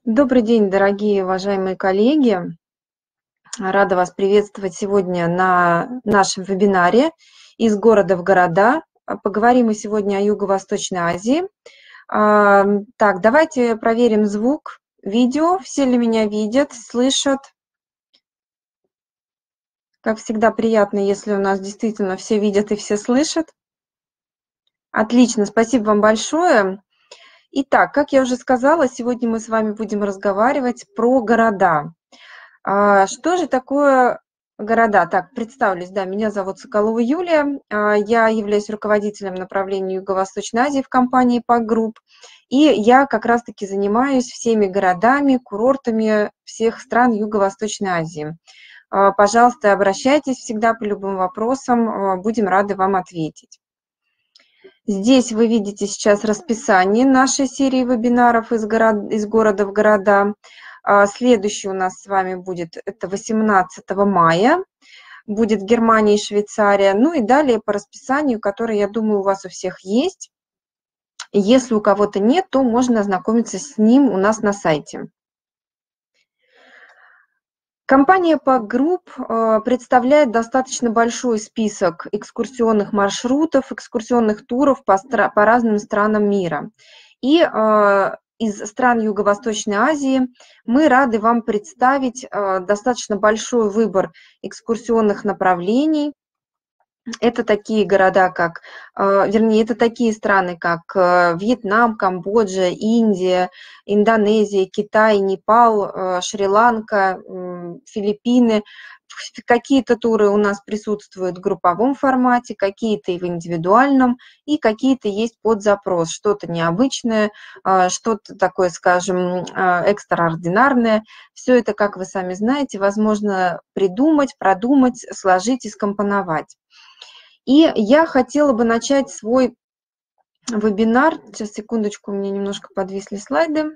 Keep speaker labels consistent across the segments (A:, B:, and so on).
A: Добрый день, дорогие уважаемые коллеги. Рада вас приветствовать сегодня на нашем вебинаре «Из города в города». Поговорим мы сегодня о Юго-Восточной Азии. Так, давайте проверим звук, видео. Все ли меня видят, слышат? Как всегда, приятно, если у нас действительно все видят и все слышат. Отлично, спасибо вам большое. Итак, как я уже сказала, сегодня мы с вами будем разговаривать про города. Что же такое города? Так, представлюсь, да, меня зовут Соколова Юлия, я являюсь руководителем направления Юго-Восточной Азии в компании PAC Group, и я как раз-таки занимаюсь всеми городами, курортами всех стран Юго-Восточной Азии. Пожалуйста, обращайтесь всегда по любым вопросам, будем рады вам ответить. Здесь вы видите сейчас расписание нашей серии вебинаров из города в города. Следующий у нас с вами будет, это 18 мая, будет Германия и Швейцария. Ну и далее по расписанию, которое, я думаю, у вас у всех есть. Если у кого-то нет, то можно ознакомиться с ним у нас на сайте. Компания PAC Group представляет достаточно большой список экскурсионных маршрутов, экскурсионных туров по разным странам мира. И из стран Юго-Восточной Азии мы рады вам представить достаточно большой выбор экскурсионных направлений. Это такие города, как, вернее, это такие страны, как Вьетнам, Камбоджа, Индия, Индонезия, Китай, Непал, Шри-Ланка, Филиппины. Какие-то туры у нас присутствуют в групповом формате, какие-то и в индивидуальном, и какие-то есть под запрос, что-то необычное, что-то такое, скажем, экстраординарное. Все это, как вы сами знаете, возможно придумать, продумать, сложить и скомпоновать. И я хотела бы начать свой вебинар. Сейчас, секундочку, у меня немножко подвисли слайды.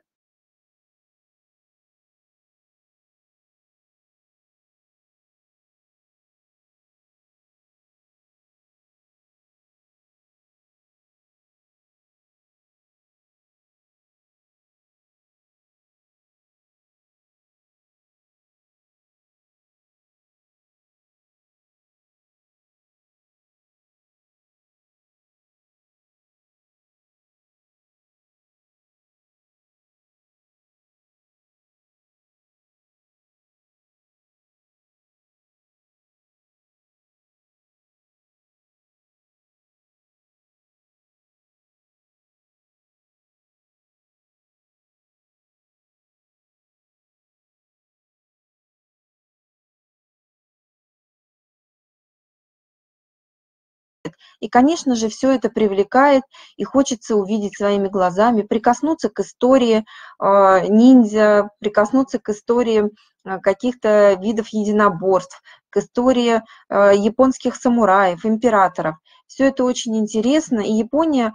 A: И, конечно же, все это привлекает, и хочется увидеть своими глазами, прикоснуться к истории ниндзя, прикоснуться к истории каких-то видов единоборств, к истории японских самураев, императоров. Все это очень интересно, и Япония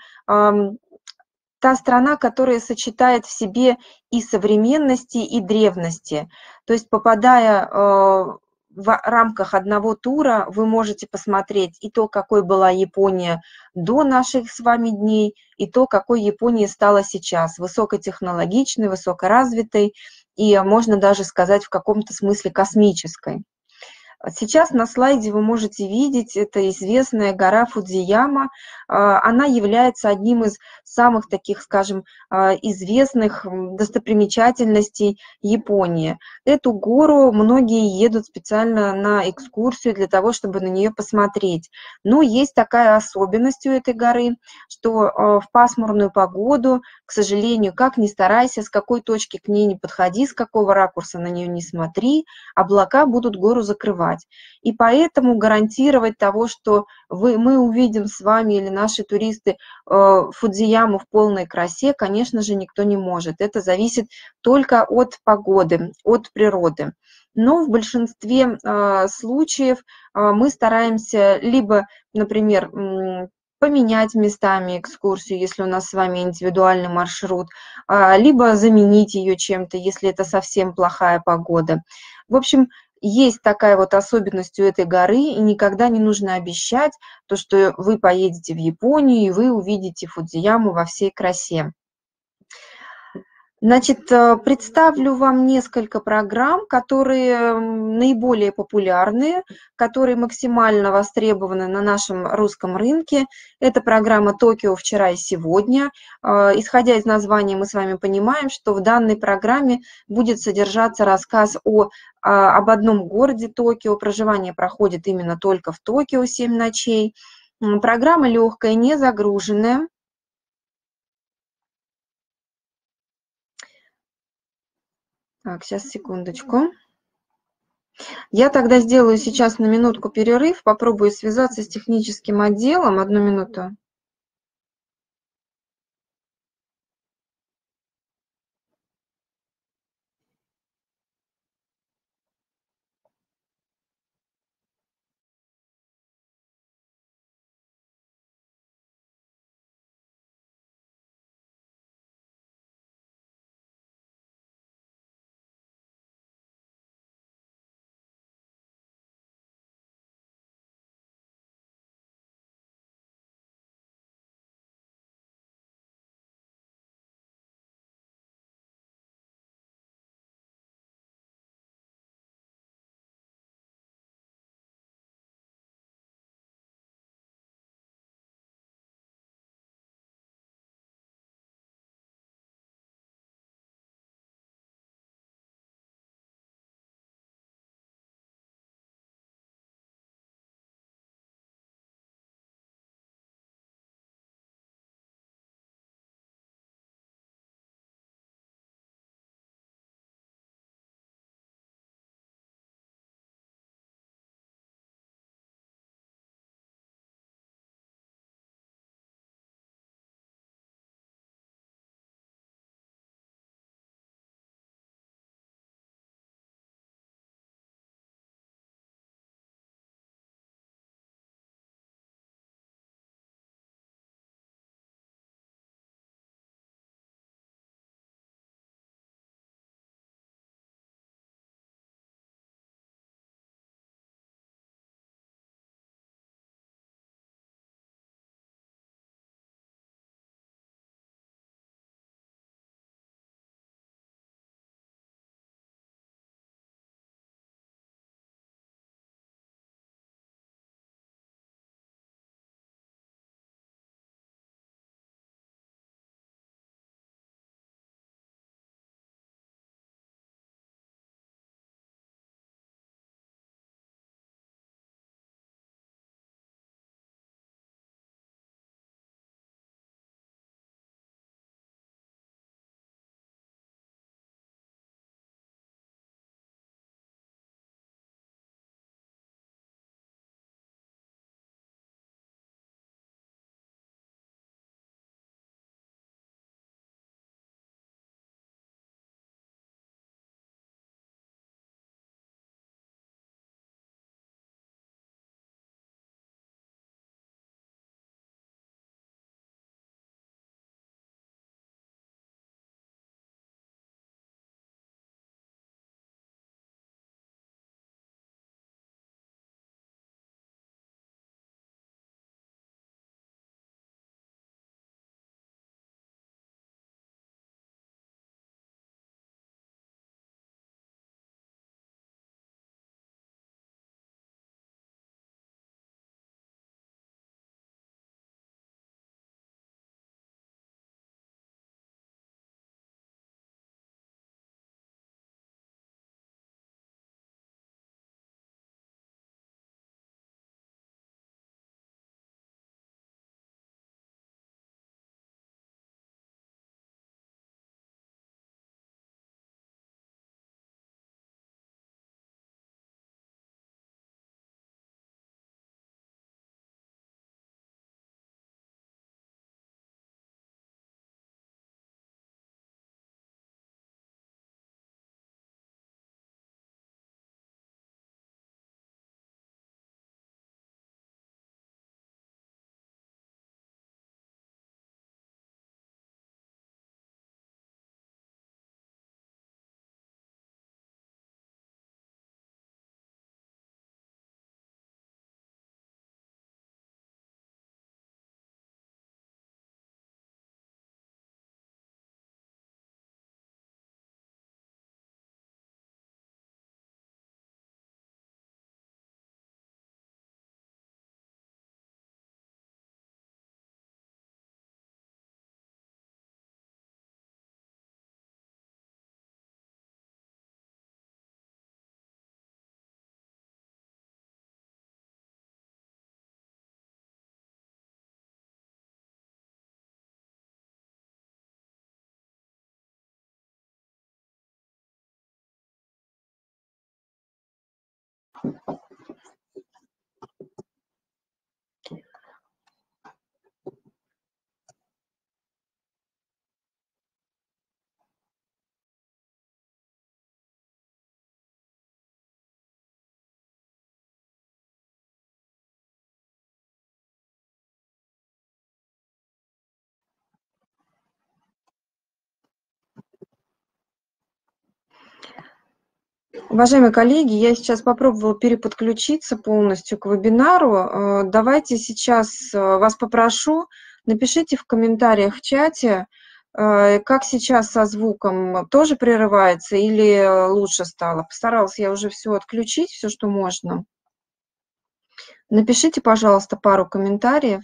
A: та страна, которая сочетает в себе и современности, и древности. То есть, попадая в рамках одного тура, вы можете посмотреть и то, какой была Япония до наших с вами дней, и то, какой Япония стала сейчас. Высокотехнологичной, высокоразвитой и, можно даже сказать, в каком-то смысле космической. Сейчас на слайде вы можете видеть, это известная гора Фудзияма. Она является одним из самых таких, скажем, известных достопримечательностей Японии. Эту гору многие едут специально на экскурсию для того, чтобы на нее посмотреть. Но есть такая особенность у этой горы, что в пасмурную погоду, к сожалению, как ни старайся, с какой точки к ней не подходи, с какого ракурса на нее не смотри, облака будут гору закрывать. И поэтому гарантировать того, что мы увидим с вами или наши туристы Фудзияму в полной красе, конечно же, никто не может. Это зависит только от погоды, от природы. Но в большинстве случаев мы стараемся либо, например, поменять местами экскурсию, если у нас с вами индивидуальный маршрут, либо заменить ее чем-то, если это совсем плохая погода. В общем, есть такая вот особенность у этой горы, и никогда не нужно обещать то, что вы поедете в Японию, и вы увидите Фудзияму во всей красе. Значит, представлю вам несколько программ, которые наиболее популярны, которые максимально востребованы на нашем русском рынке. Это программа «Токио. Вчера и сегодня». Исходя из названия, мы с вами понимаем, что в данной программе будет содержаться рассказ об одном городе Токио. Проживание проходит именно только в Токио 7 ночей. Программа легкая, не загруженная. Так, сейчас, секундочку. Я тогда сделаю сейчас на минутку перерыв, попробую связаться с техническим отделом. Одну минуту. Уважаемые коллеги, я сейчас попробовала переподключиться полностью к вебинару. Давайте сейчас вас попрошу, напишите в комментариях в чате, как сейчас со звуком, тоже прерывается или лучше стало. Постаралась я уже все отключить, все, что можно. Напишите, пожалуйста, пару комментариев.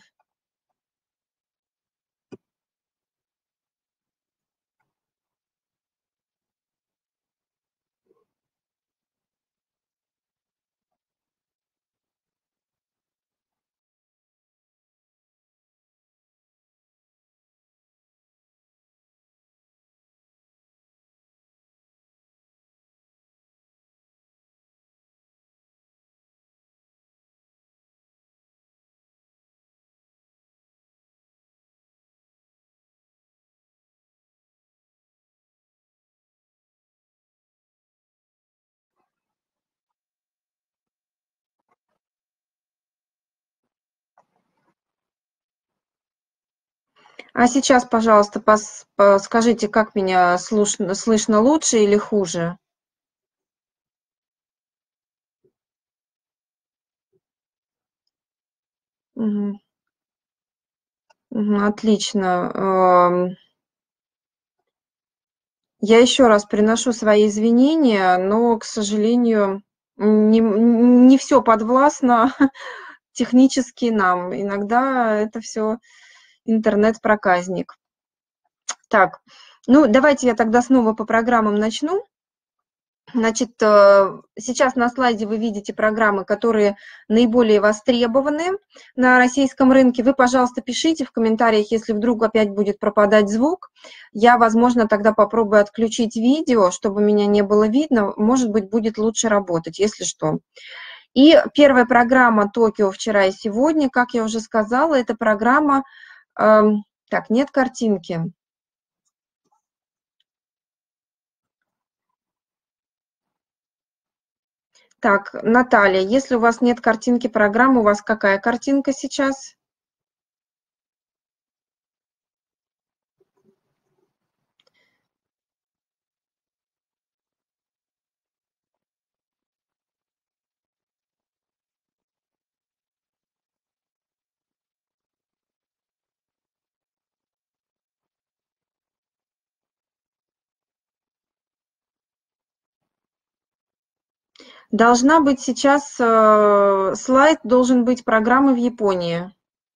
A: А сейчас, пожалуйста, скажите, как меня слышно лучше или хуже? Мгм. Мгм, отлично. Я еще раз приношу свои извинения, но, к сожалению, не все подвластно технически нам. Иногда это все интернет-проказник. Так, ну давайте я тогда снова по программам начну. Значит, сейчас на слайде вы видите программы, которые наиболее востребованы на российском рынке. Вы, пожалуйста, пишите в комментариях, если вдруг опять будет пропадать звук. Я, возможно, тогда попробую отключить видео, чтобы меня не было видно. Может быть, будет лучше работать, если что. И первая программа «Токио вчера и сегодня», как я уже сказала, это программа... Так, нет картинки. Так, Наталья, если у вас нет картинки программы, у вас какая картинка сейчас? Должна быть сейчас, слайд должен быть программы в Японии.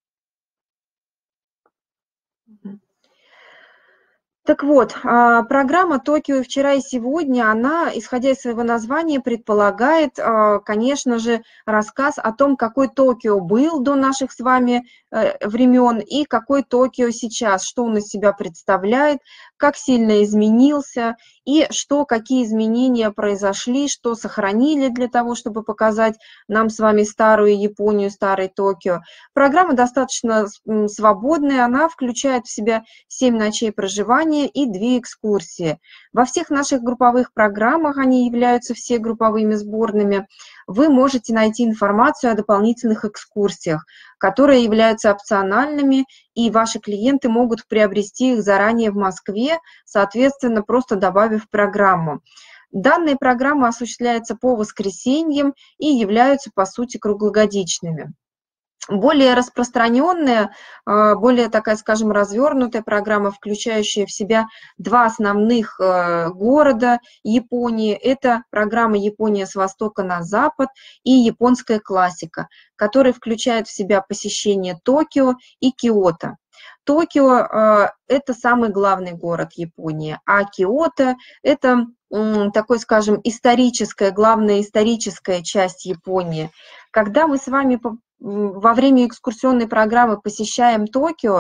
A: Так вот, программа «Токио вчера и сегодня», она, исходя из своего названия, предполагает, конечно же, рассказ о том, какой Токио был до наших с вами времен и какой Токио сейчас, что он из себя представляет, как сильно изменился и что, какие изменения произошли, что сохранили для того, чтобы показать нам с вами старую Японию, старый Токио. Программа достаточно свободная, она включает в себя 7 ночей проживания и 2 экскурсии. Во всех наших групповых программах, они являются все групповыми сборными, вы можете найти информацию о дополнительных экскурсиях, которые являются опциональными, и ваши клиенты могут приобрести их заранее в Москве, соответственно, просто добавив программу. Данные программы осуществляются по воскресеньям и являются, по сути, круглогодичными. Более распространенная, более такая, скажем, развернутая программа, включающая в себя 2 основных города Японии. Это программа «Япония с востока на запад» и «Японская классика», которая включает в себя посещение Токио и Киото. Токио – это самый главный город Японии, а Киото – это такой, скажем, историческая, главная историческая часть Японии. Когда мы с вами во время экскурсионной программы посещаем Токио,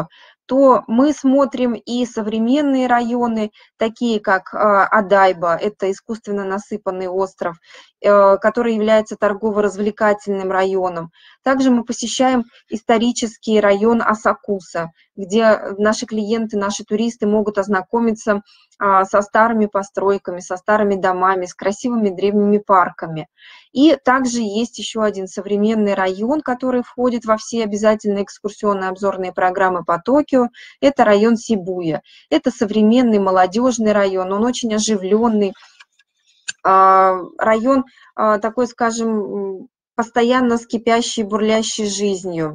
A: то мы смотрим и современные районы, такие как Адайба, это искусственно насыпанный остров, который является торгово-развлекательным районом. Также мы посещаем исторический район Асакуса, где наши клиенты, наши туристы могут ознакомиться со старыми постройками, со старыми домами, с красивыми древними парками. И также есть еще один современный район, который входит во все обязательные экскурсионные обзорные программы по Токио. Это район Сибуя. Это современный молодежный район, он очень оживленный. Район такой, скажем, постоянно с кипящей, бурлящей жизнью.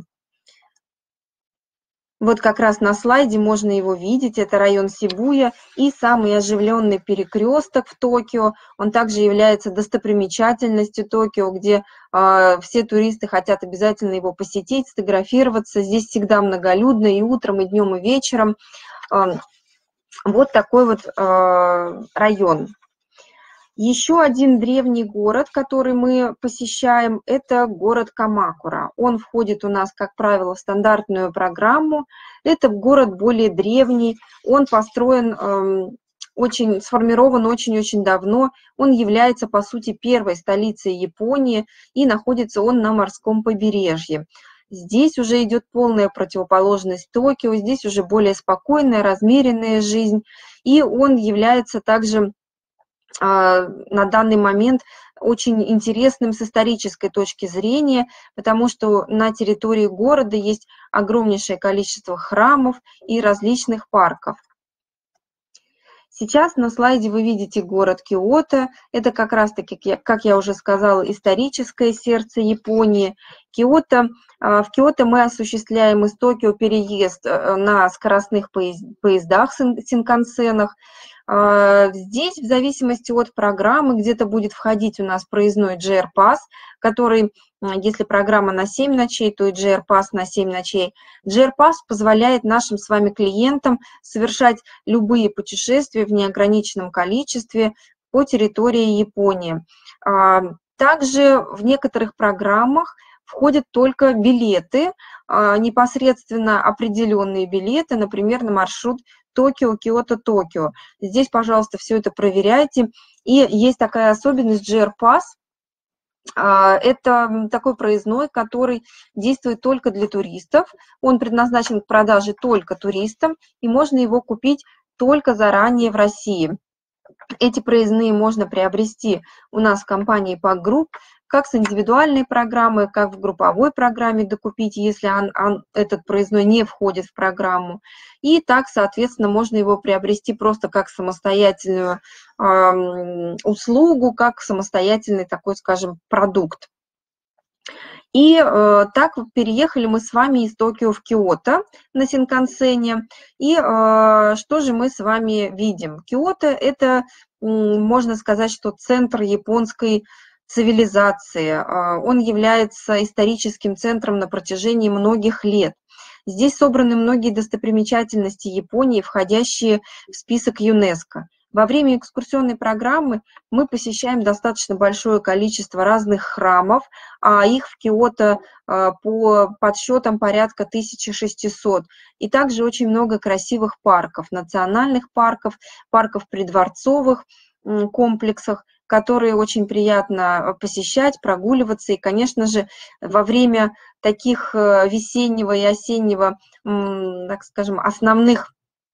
A: Вот как раз на слайде можно его видеть, это район Сибуя и самый оживленный перекресток в Токио. Он также является достопримечательностью Токио, где все туристы хотят обязательно его посетить, сфотографироваться. Здесь всегда многолюдно и утром, и днем, и вечером. Вот такой вот район. Еще один древний город, который мы посещаем, это город Камакура. Он входит у нас, как правило, в стандартную программу. Это город более древний, он построен, сформирован очень-очень давно. Он является, по сути, первой столицей Японии, и находится он на морском побережье. Здесь уже идет полная противоположность Токио, здесь уже более спокойная, размеренная жизнь, и он является также на данный момент очень интересным с исторической точки зрения, потому что на территории города есть огромнейшее количество храмов и различных парков. Сейчас на слайде вы видите город Киото. Это как раз-таки, как я уже сказала, историческое сердце Японии. В Киото мы осуществляем из Токио переезд на скоростных поездах синкансенах. Здесь, в зависимости от программы, где-то будет входить у нас проездной JR Pass, который, если программа на 7 ночей, то и JR Pass на 7 ночей. JR Pass позволяет нашим с вами клиентам совершать любые путешествия в неограниченном количестве по территории Японии. Также в некоторых программах входят только билеты, непосредственно определенные билеты, например, на маршрут Токио, Киото, Токио. Здесь, пожалуйста, все это проверяйте. И есть такая особенность JR Pass. Это такой проездной, который действует только для туристов. Он предназначен к продаже только туристам, и можно его купить только заранее в России. Эти проездные можно приобрести у нас в компании Pack Group, как с индивидуальной программы, как в групповой программе докупить, если этот проездной не входит в программу. И так, соответственно, можно его приобрести просто как самостоятельную услугу, как самостоятельный такой, скажем, продукт. И так переехали мы с вами из Токио в Киото на синкансене. И что же мы с вами видим? Киото – это, можно сказать, что центр японской цивилизации. Он является историческим центром на протяжении многих лет. Здесь собраны многие достопримечательности Японии, входящие в список ЮНЕСКО. Во время экскурсионной программы мы посещаем достаточно большое количество разных храмов, а их в Киото по подсчетам порядка 1600. И также очень много красивых парков, национальных парков, парков придворцовых комплексах, которые очень приятно посещать, прогуливаться. И, конечно же, во время таких весеннего и осеннего, так скажем, основных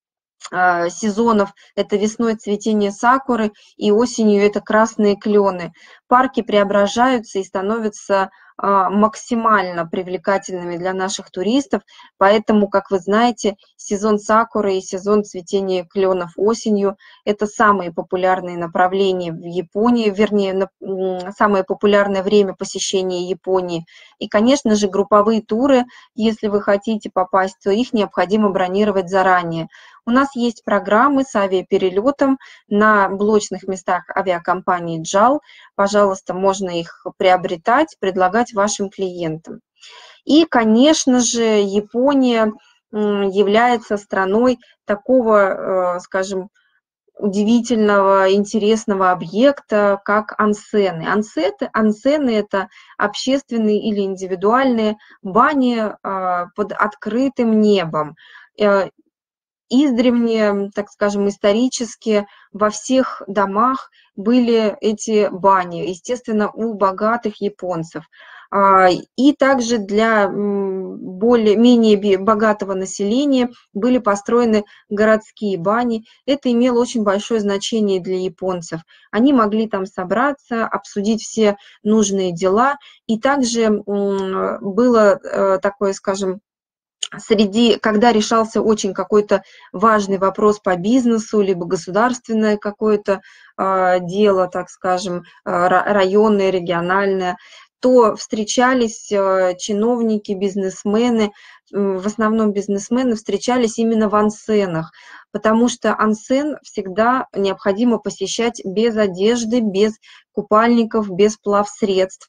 A: сезонов, это весной цветение сакуры и осенью это красные клены. Парки преображаются и становятся максимально привлекательными для наших туристов, поэтому, как вы знаете, сезон сакуры и сезон цветения кленов осенью – это самые популярные направления в Японии, вернее, самое популярное время посещения Японии. И, конечно же, групповые туры, если вы хотите попасть, то их необходимо бронировать заранее. У нас есть программы с авиаперелетом на блочных местах авиакомпании JAL. Пожалуйста, можно их приобретать, предлагать вашим клиентам. И, конечно же, Япония является страной такого, скажем, удивительного, интересного объекта, как ансены. Ансены – это общественные или индивидуальные бани под открытым небом. издревле, так скажем, исторически во всех домах были эти бани, естественно, у богатых японцев. И также для более-менее богатого населения были построены городские бани. Это имело очень большое значение для японцев. Они могли там собраться, обсудить все нужные дела. И также было такое, скажем, когда решался очень какой-то важный вопрос по бизнесу, либо государственное какое-то дело, так скажем, районное, региональное, то встречались чиновники, бизнесмены, в основном бизнесмены встречались именно в ансенах, потому что ансен всегда необходимо посещать без одежды, без купальников, без плавсредств.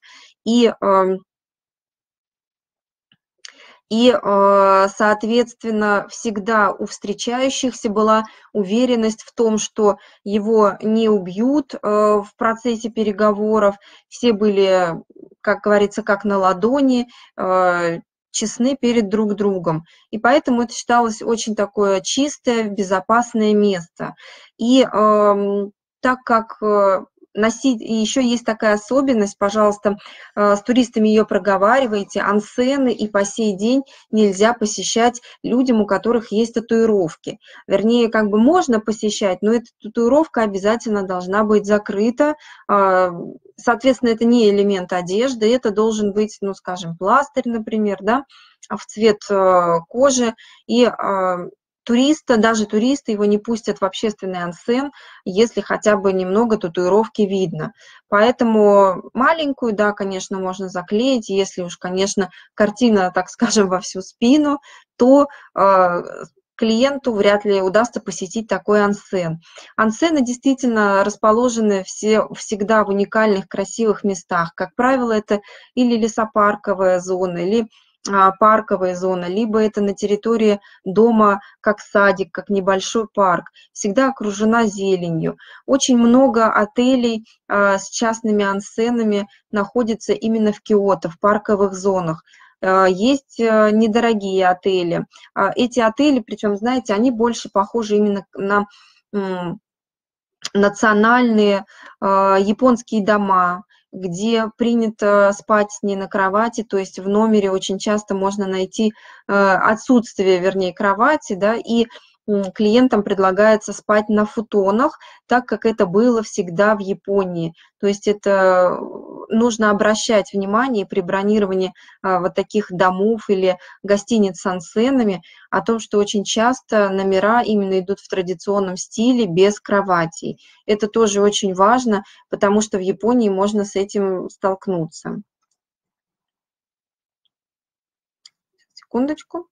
A: И, соответственно, всегда у встречающихся была уверенность в том, что его не убьют в процессе переговоров. Все были, как говорится, как на ладони, честны перед друг другом. И поэтому это считалось очень такое чистое, безопасное место. И так как и еще есть такая особенность, пожалуйста, с туристами ее проговаривайте, ансены и по сей день нельзя посещать людям, у которых есть татуировки. Вернее, как бы можно посещать, но эта татуировка обязательно должна быть закрыта. Соответственно, это не элемент одежды, это должен быть, ну, скажем, пластырь, например, да, в цвет кожи. И даже туристы его не пустят в общественный ансен, если хотя бы немного татуировки видно. Поэтому маленькую, да, конечно, можно заклеить. Если уж, конечно, картина, так скажем, во всю спину, то клиенту вряд ли удастся посетить такой ансен. Ансены действительно расположены всегда в уникальных, красивых местах. Как правило, это или лесопарковая зона, или парковая зона, либо это на территории дома как садик, как небольшой парк, всегда окружена зеленью. Очень много отелей с частными ансенами находится именно в Киото, в парковых зонах. Есть недорогие отели. Эти отели, причем, знаете, они больше похожи именно на национальные японские дома, где принято спать не на кровати, то есть в номере очень часто можно найти отсутствие, вернее, кровати, да, и клиентам предлагается спать на футонах, так как это было всегда в Японии. То есть это нужно обращать внимание при бронировании вот таких домов или гостиниц с ансенами о том, что очень часто номера именно идут в традиционном стиле, без кроватей. Это тоже очень важно, потому что в Японии можно с этим столкнуться. Секундочку.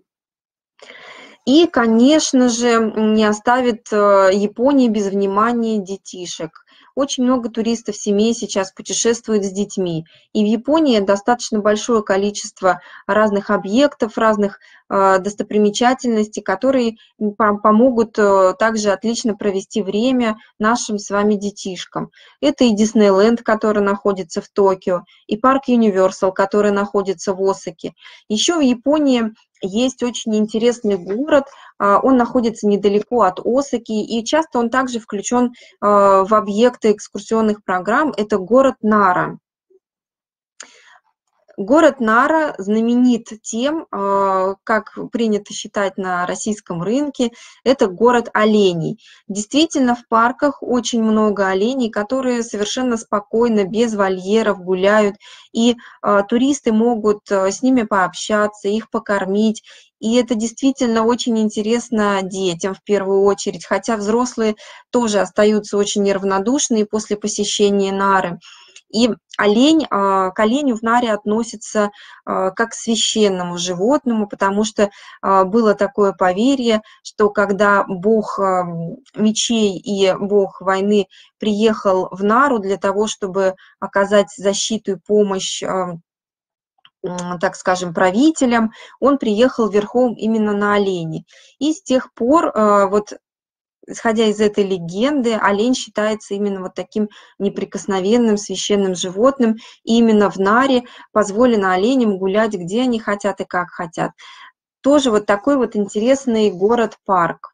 A: И, конечно же, не оставит Япония без внимания детишек. Очень много туристов семей сейчас путешествуют с детьми. И в Японии достаточно большое количество разных объектов, разных достопримечательностей, которые помогут также отлично провести время нашим с вами детишкам. Это и Диснейленд, который находится в Токио, и парк Юниверсал, который находится в Осаке. Еще в Японии есть очень интересный город, он находится недалеко от Осаки, и часто он также включен в объекты экскурсионных программ. Это город Нара. Город Нара знаменит тем, как принято считать на российском рынке, это город оленей. Действительно, в парках очень много оленей, которые совершенно спокойно, без вольеров гуляют, и туристы могут с ними пообщаться, их покормить. И это действительно очень интересно детям в первую очередь, хотя взрослые тоже остаются очень неравнодушны после посещения Нары. И к оленю в Наре относится как к священному животному, потому что было такое поверье, что когда бог мечей и бог войны приехал в Нару для того, чтобы оказать защиту и помощь, так скажем, правителям, он приехал верхом именно на олене. И с тех пор, вот исходя из этой легенды, олень считается именно вот таким неприкосновенным священным животным. И именно в Наре позволено оленям гулять, где они хотят и как хотят. Тоже вот такой вот интересный город-парк.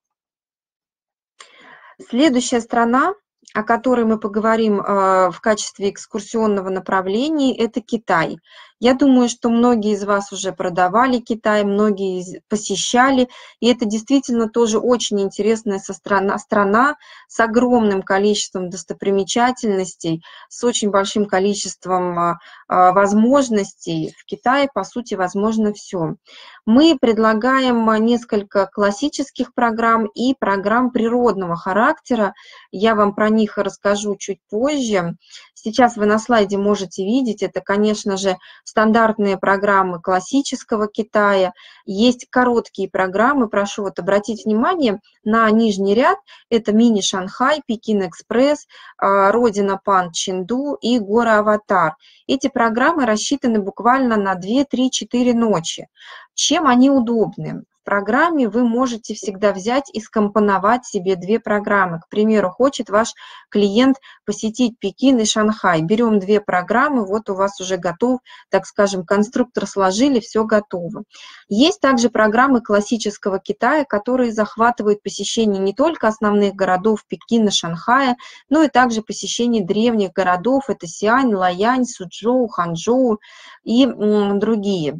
A: Следующая страна, о которой мы поговорим в качестве экскурсионного направления, это Китай. Я думаю, что многие из вас уже продавали Китай, многие посещали, и это действительно тоже очень интересная страна с огромным количеством достопримечательностей, с очень большим количеством возможностей. В Китае, по сути, возможно все. Мы предлагаем несколько классических программ и программ природного характера. Я вам про них расскажу чуть позже. Сейчас вы на слайде можете видеть, это, конечно же, стандартные программы классического Китая. Есть короткие программы, прошу вот обратить внимание на нижний ряд. Это мини-Шанхай, Пекин-экспресс, Родина Пан Чэнду и горы Аватар. Эти программы рассчитаны буквально на 2-3-4 ночи. Чем они удобны? В программе вы можете всегда взять и скомпоновать себе две программы. К примеру, хочет ваш клиент посетить Пекин и Шанхай. Берем две программы, вот у вас уже готов, так скажем, конструктор сложили, все готово. Есть также программы классического Китая, которые захватывают посещение не только основных городов Пекина, Шанхая, но и также посещение древних городов. Это Сиань, Лаянь, Сучжоу, Ханчжоу и другие.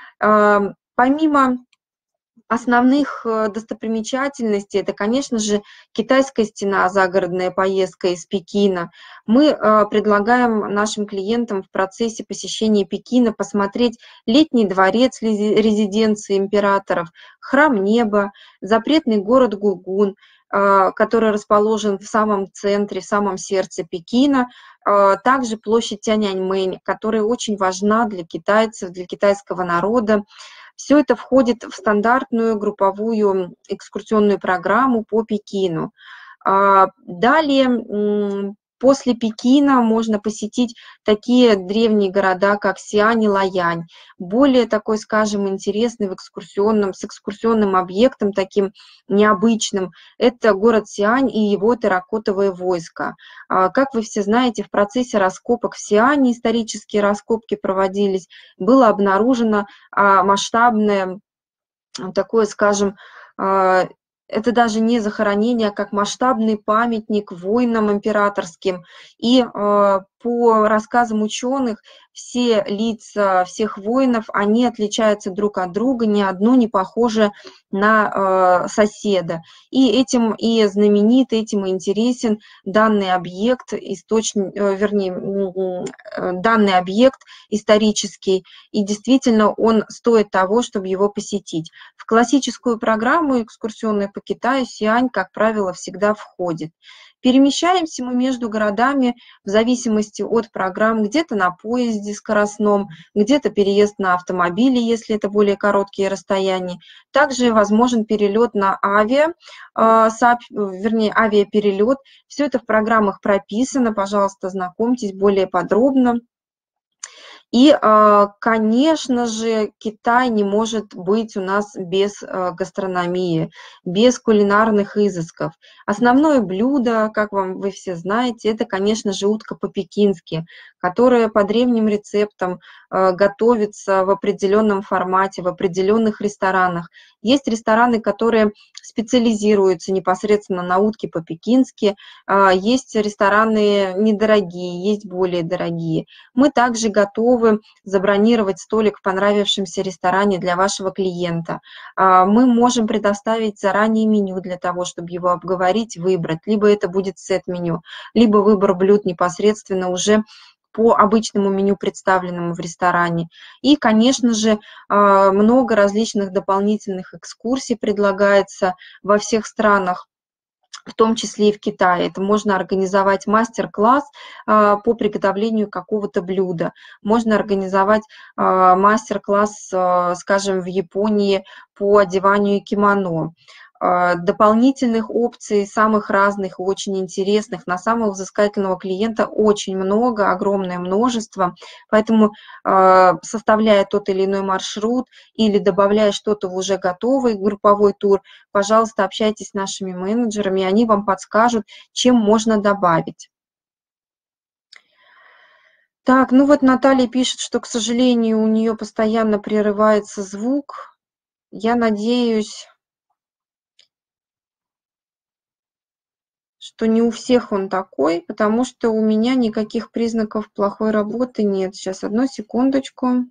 A: Помимо основных достопримечательностей, это, конечно же, Китайская стена, загородная поездка из Пекина. Мы предлагаем нашим клиентам в процессе посещения Пекина посмотреть летний дворец резиденции императоров, храм неба, запретный город Гугун, который расположен в самом центре, в самом сердце Пекина, также площадь Тяньаньмэнь, которая очень важна для китайцев, для китайского народа. Все это входит в стандартную групповую экскурсионную программу по Пекину. Далее, после Пекина можно посетить такие древние города, как Сиань и Лаянь. Более такой, скажем, интересный с экскурсионным объектом, таким необычным, это город Сиань и его терракотовое войско. Как вы все знаете, в процессе раскопок в Сиане, исторические раскопки проводились, было обнаружено масштабное такое, скажем, это даже не захоронение, а как масштабный памятник воинам императорским. И по рассказам ученых, все лица всех воинов, они отличаются друг от друга, ни одно не похоже на соседа. И этим и знаменит, этим и интересен данный объект, данный объект исторический, и действительно он стоит того, чтобы его посетить. В классическую программу экскурсионную по Китаю Сиань, как правило, всегда входит. Перемещаемся мы между городами в зависимости от программ, где-то на поезде скоростном, где-то переезд на автомобиле, если это более короткие расстояния. Также возможен перелет на авиаперелет. Все это в программах прописано, пожалуйста, знакомьтесь более подробно. И, конечно же, Китай не может быть у нас без гастрономии, без кулинарных изысков. Основное блюдо, как вы все знаете, это, конечно же, утка по-пекински, которая по древним рецептам готовится в определенном формате, в определенных ресторанах. Есть рестораны, которые специализируются непосредственно на утке по-пекински, есть рестораны недорогие, есть более дорогие. Мы также готовы забронировать столик в понравившемся ресторане для вашего клиента. Мы можем предоставить заранее меню для того, чтобы его обговорить, выбрать. Либо это будет сет-меню, либо выбор блюд непосредственно уже по обычному меню, представленному в ресторане. И, конечно же, много различных дополнительных экскурсий предлагается во всех странах, в том числе и в Китае. Это можно организовать мастер-класс по приготовлению какого-то блюда. Можно организовать мастер-класс, скажем, в Японии по одеванию кимоно. Дополнительных опций, самых разных и очень интересных, на самого взыскательного клиента очень много, огромное множество. Поэтому, составляя тот или иной маршрут или добавляя что-то в уже готовый групповой тур, пожалуйста, общайтесь с нашими менеджерами, они вам подскажут, чем можно добавить. Так, ну вот Наталья пишет, что, к сожалению, у нее постоянно прерывается звук. Я надеюсь, что не у всех он такой, потому что у меня никаких признаков плохой работы нет. Сейчас, одну секундочку.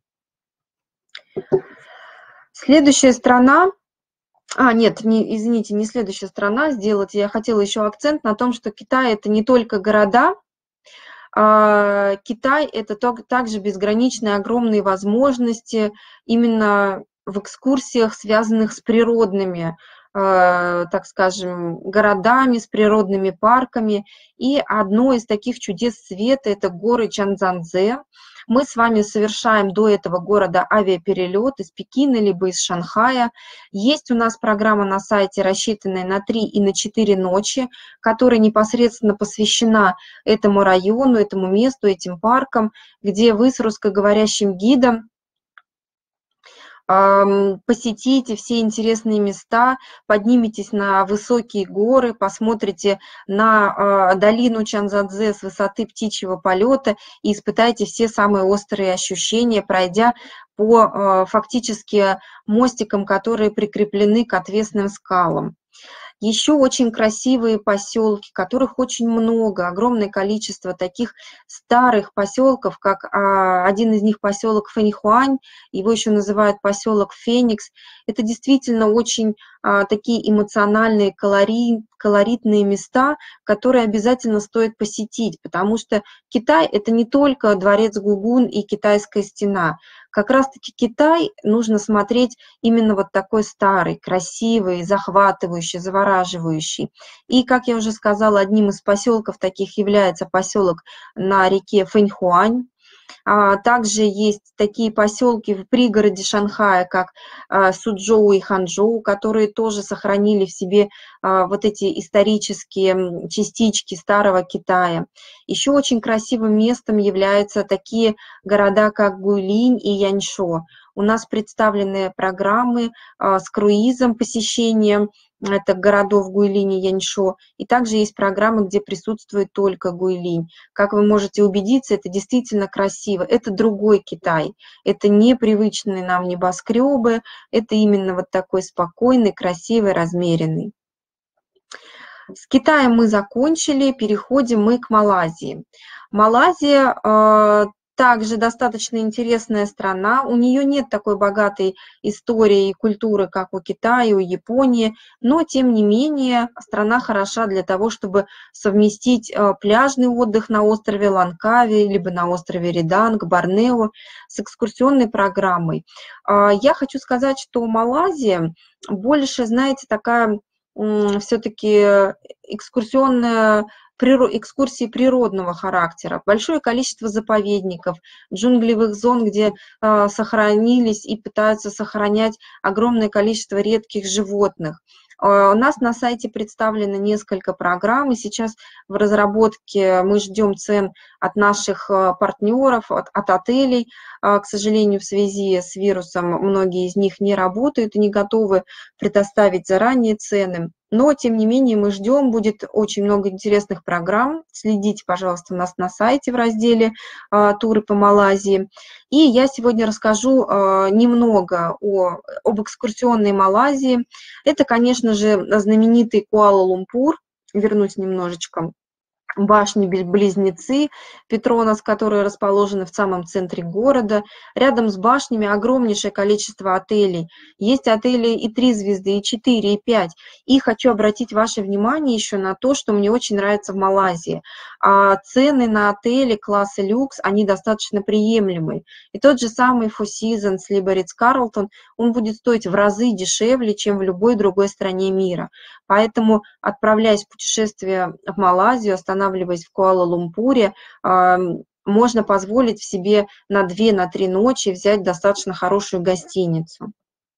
A: Следующая страна. Нет, извините, не следующая страна сделать. Я хотела еще акцент на том, что Китай – это не только города. Китай – это также безграничные огромные возможности именно в экскурсиях, связанных с природными, так скажем, городами, с природными парками. И одно из таких чудес света – это горы Чанцзянцзе. Мы с вами совершаем до этого города авиаперелет из Пекина либо из Шанхая. Есть у нас программа на сайте, рассчитанная на 3 и на 4 ночи, которая непосредственно посвящена этому району, этому месту, этим паркам, где вы с русскоговорящим гидом посетите все интересные места, подниметесь на высокие горы, посмотрите на долину Чанцзянцзе с высоты птичьего полета и испытайте все самые острые ощущения, пройдя по фактически мостикам, которые прикреплены к отвесным скалам. Еще очень красивые поселки, которых очень много, огромное количество таких старых поселков, как один из них поселок Фэньхуань, его еще называют поселок Феникс. Это действительно очень такие эмоциональные, колоритные места, которые обязательно стоит посетить, потому что Китай – это не только дворец Гугун и Китайская стена. Как раз-таки Китай нужно смотреть именно вот такой старый, красивый, захватывающий, завораживающий. И, как я уже сказала, одним из поселков таких является поселок на реке Фэньхуань. Также есть такие поселки в пригороде Шанхая, как Суджоу и Ханчжоу, которые тоже сохранили в себе вот эти исторические частички старого Китая. Еще очень красивым местом являются такие города, как Гуйлинь и Яньшо. У нас представлены программы с круизом посещения это городов Гуйлинь и Яньшо, и также есть программы, где присутствует только Гуйлинь. Как вы можете убедиться, это действительно красиво, это другой Китай, это непривычные нам небоскребы, это именно вот такой спокойный, красивый, размеренный. С Китаем мы закончили, переходим мы к Малайзии. Малайзия также достаточно интересная страна, у нее нет такой богатой истории и культуры, как у Китая, у Японии, но тем не менее страна хороша для того, чтобы совместить пляжный отдых на острове Ланкави, либо на острове Реданг, Борнео с экскурсионной программой. Я хочу сказать, что Малайзия больше, знаете, такая все-таки экскурсии природного характера, большое количество заповедников, джунглевых зон, где сохранились и пытаются сохранять огромное количество редких животных. У нас на сайте представлено несколько программ, и сейчас в разработке мы ждем цен от наших партнеров, от отелей. К сожалению, в связи с вирусом многие из них не работают и не готовы предоставить заранее цены. Но, тем не менее, мы ждем, будет очень много интересных программ. Следите, пожалуйста, у нас на сайте в разделе «Туры по Малайзии». И я сегодня расскажу немного об экскурсионной Малайзии. Это, конечно же, знаменитый Куала-Лумпур. Вернусь немножечко. Башни-близнецы Петронас, которые расположены в самом центре города. Рядом с башнями огромнейшее количество отелей. Есть отели и 3 звезды, и 4, и 5. И хочу обратить ваше внимание еще на то, что мне очень нравится в Малайзии. Цены на отели класса люкс, они достаточно приемлемые. И тот же самый Four Seasons, либо Ритц-Карлтон, он будет стоить в разы дешевле, чем в любой другой стране мира. Поэтому, отправляясь в путешествие в Малайзию, останавливаясь в Куала-Лумпуре, можно позволить себе на 2-3 ночи взять достаточно хорошую гостиницу.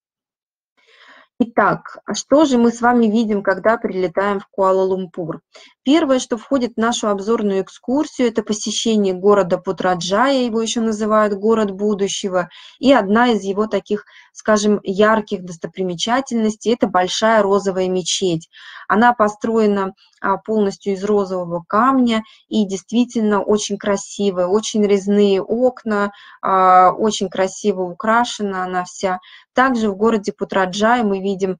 A: Итак, что же мы с вами видим, когда прилетаем в Куала-Лумпур? Первое, что входит в нашу обзорную экскурсию, это посещение города Путраджая, его еще называют город будущего, и одна из его таких скажем, ярких достопримечательностей – это Большая розовая мечеть. Она построена полностью из розового камня и действительно очень красивая, очень резные окна, очень красиво украшена она вся. Также в городе Путраджай мы видим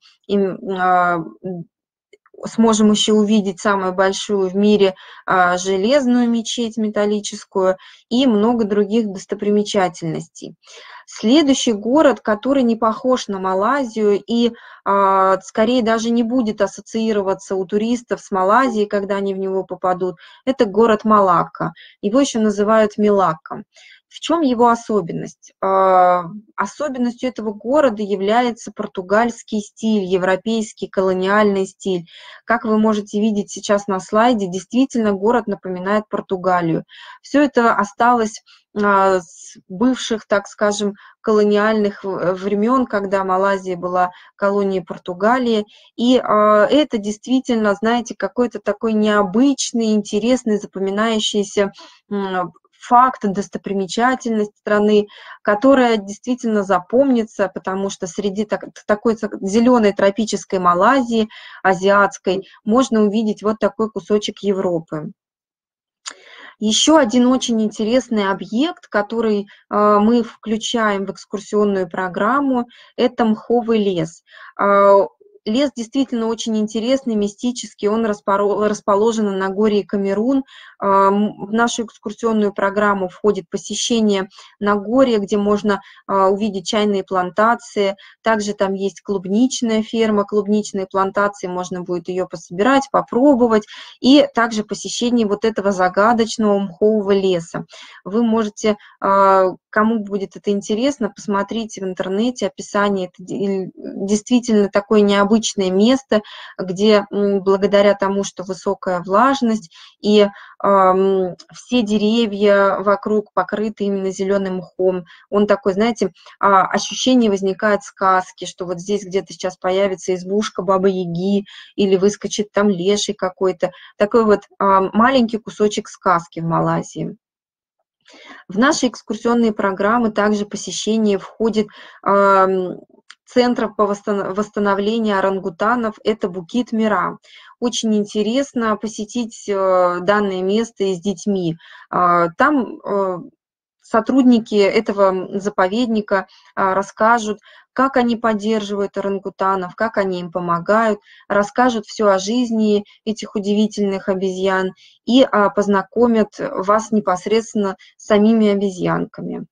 A: сможем еще увидеть самую большую в мире железную мечеть металлическую и много других достопримечательностей. Следующий город, который не похож на Малайзию и скорее даже не будет ассоциироваться у туристов с Малайзией, когда они в него попадут, это город Малакка. Его еще называют Мелакка. В чем его особенность? Особенностью этого города является португальский стиль, европейский колониальный стиль. Как вы можете видеть сейчас на слайде, действительно город напоминает Португалию. Все это осталось с бывших, так скажем, колониальных времен, когда Малайзия была колонией Португалии. И это действительно, знаете, какой-то такой необычный, интересный, запоминающийся факт, достопримечательность страны, которая действительно запомнится, потому что среди такой зеленой тропической Малайзии, азиатской, можно увидеть вот такой кусочек Европы. Еще один очень интересный объект, который мы включаем в экскурсионную программу, это мховый лес. Лес действительно очень интересный, мистический, он расположен на Нагорье Камерун. В нашу экскурсионную программу входит посещение Нагорья, где можно увидеть чайные плантации. Также там есть клубничная ферма, клубничные плантации, можно будет ее пособирать, попробовать. И также посещение вот этого загадочного мхового леса. Вы можете, кому будет это интересно, посмотрите в интернете описание. Это действительно такое необычное место, где благодаря тому, что высокая влажность и все деревья вокруг покрыты именно зеленым мхом, он такой, знаете, ощущение возникает сказки, что вот здесь где-то сейчас появится избушка Бабы-Яги или выскочит там леший какой-то. Такой вот маленький кусочек сказки в Малайзии. В наши экскурсионные программы также посещение входит центров по восстановлению орангутанов, это Букит Мира. Очень интересно посетить данное место и с детьми. Там сотрудники этого заповедника расскажут, как они поддерживают орангутанов, как они им помогают, расскажут все о жизни этих удивительных обезьян и познакомят вас непосредственно с самими обезьянками.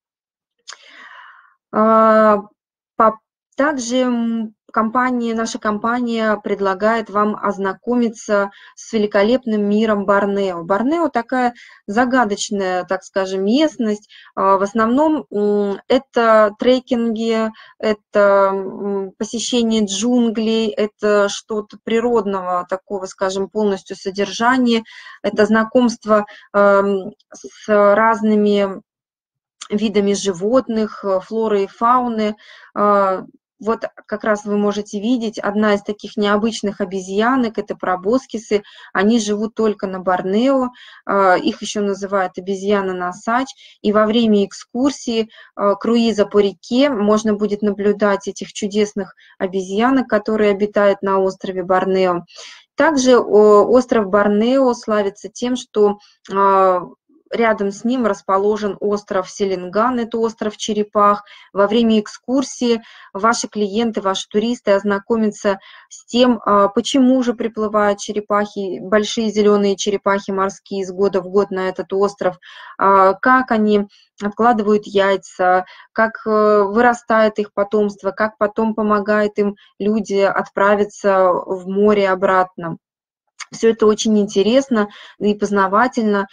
A: Также наша компания предлагает вам ознакомиться с великолепным миром Борнео. Борнео такая загадочная, так скажем, местность. В основном это трекинги, это посещение джунглей, это что-то природного такого, скажем, полностью содержания, это знакомство с разными видами животных, флоры и фауны. Вот как раз вы можете видеть, одна из таких необычных обезьянок, это пробоскисы, они живут только на Борнео, их еще называют обезьяна-носач, и во время экскурсии, круиза по реке, можно будет наблюдать этих чудесных обезьянок, которые обитают на острове Борнео. Также остров Борнео славится тем, что рядом с ним расположен остров Селенган, это остров черепах. Во время экскурсии ваши клиенты, ваши туристы ознакомятся с тем, почему же приплывают черепахи, большие зеленые черепахи морские из года в год на этот остров, как они откладывают яйца, как вырастает их потомство, как потом помогают им люди отправиться в море обратно. Все это очень интересно и познавательно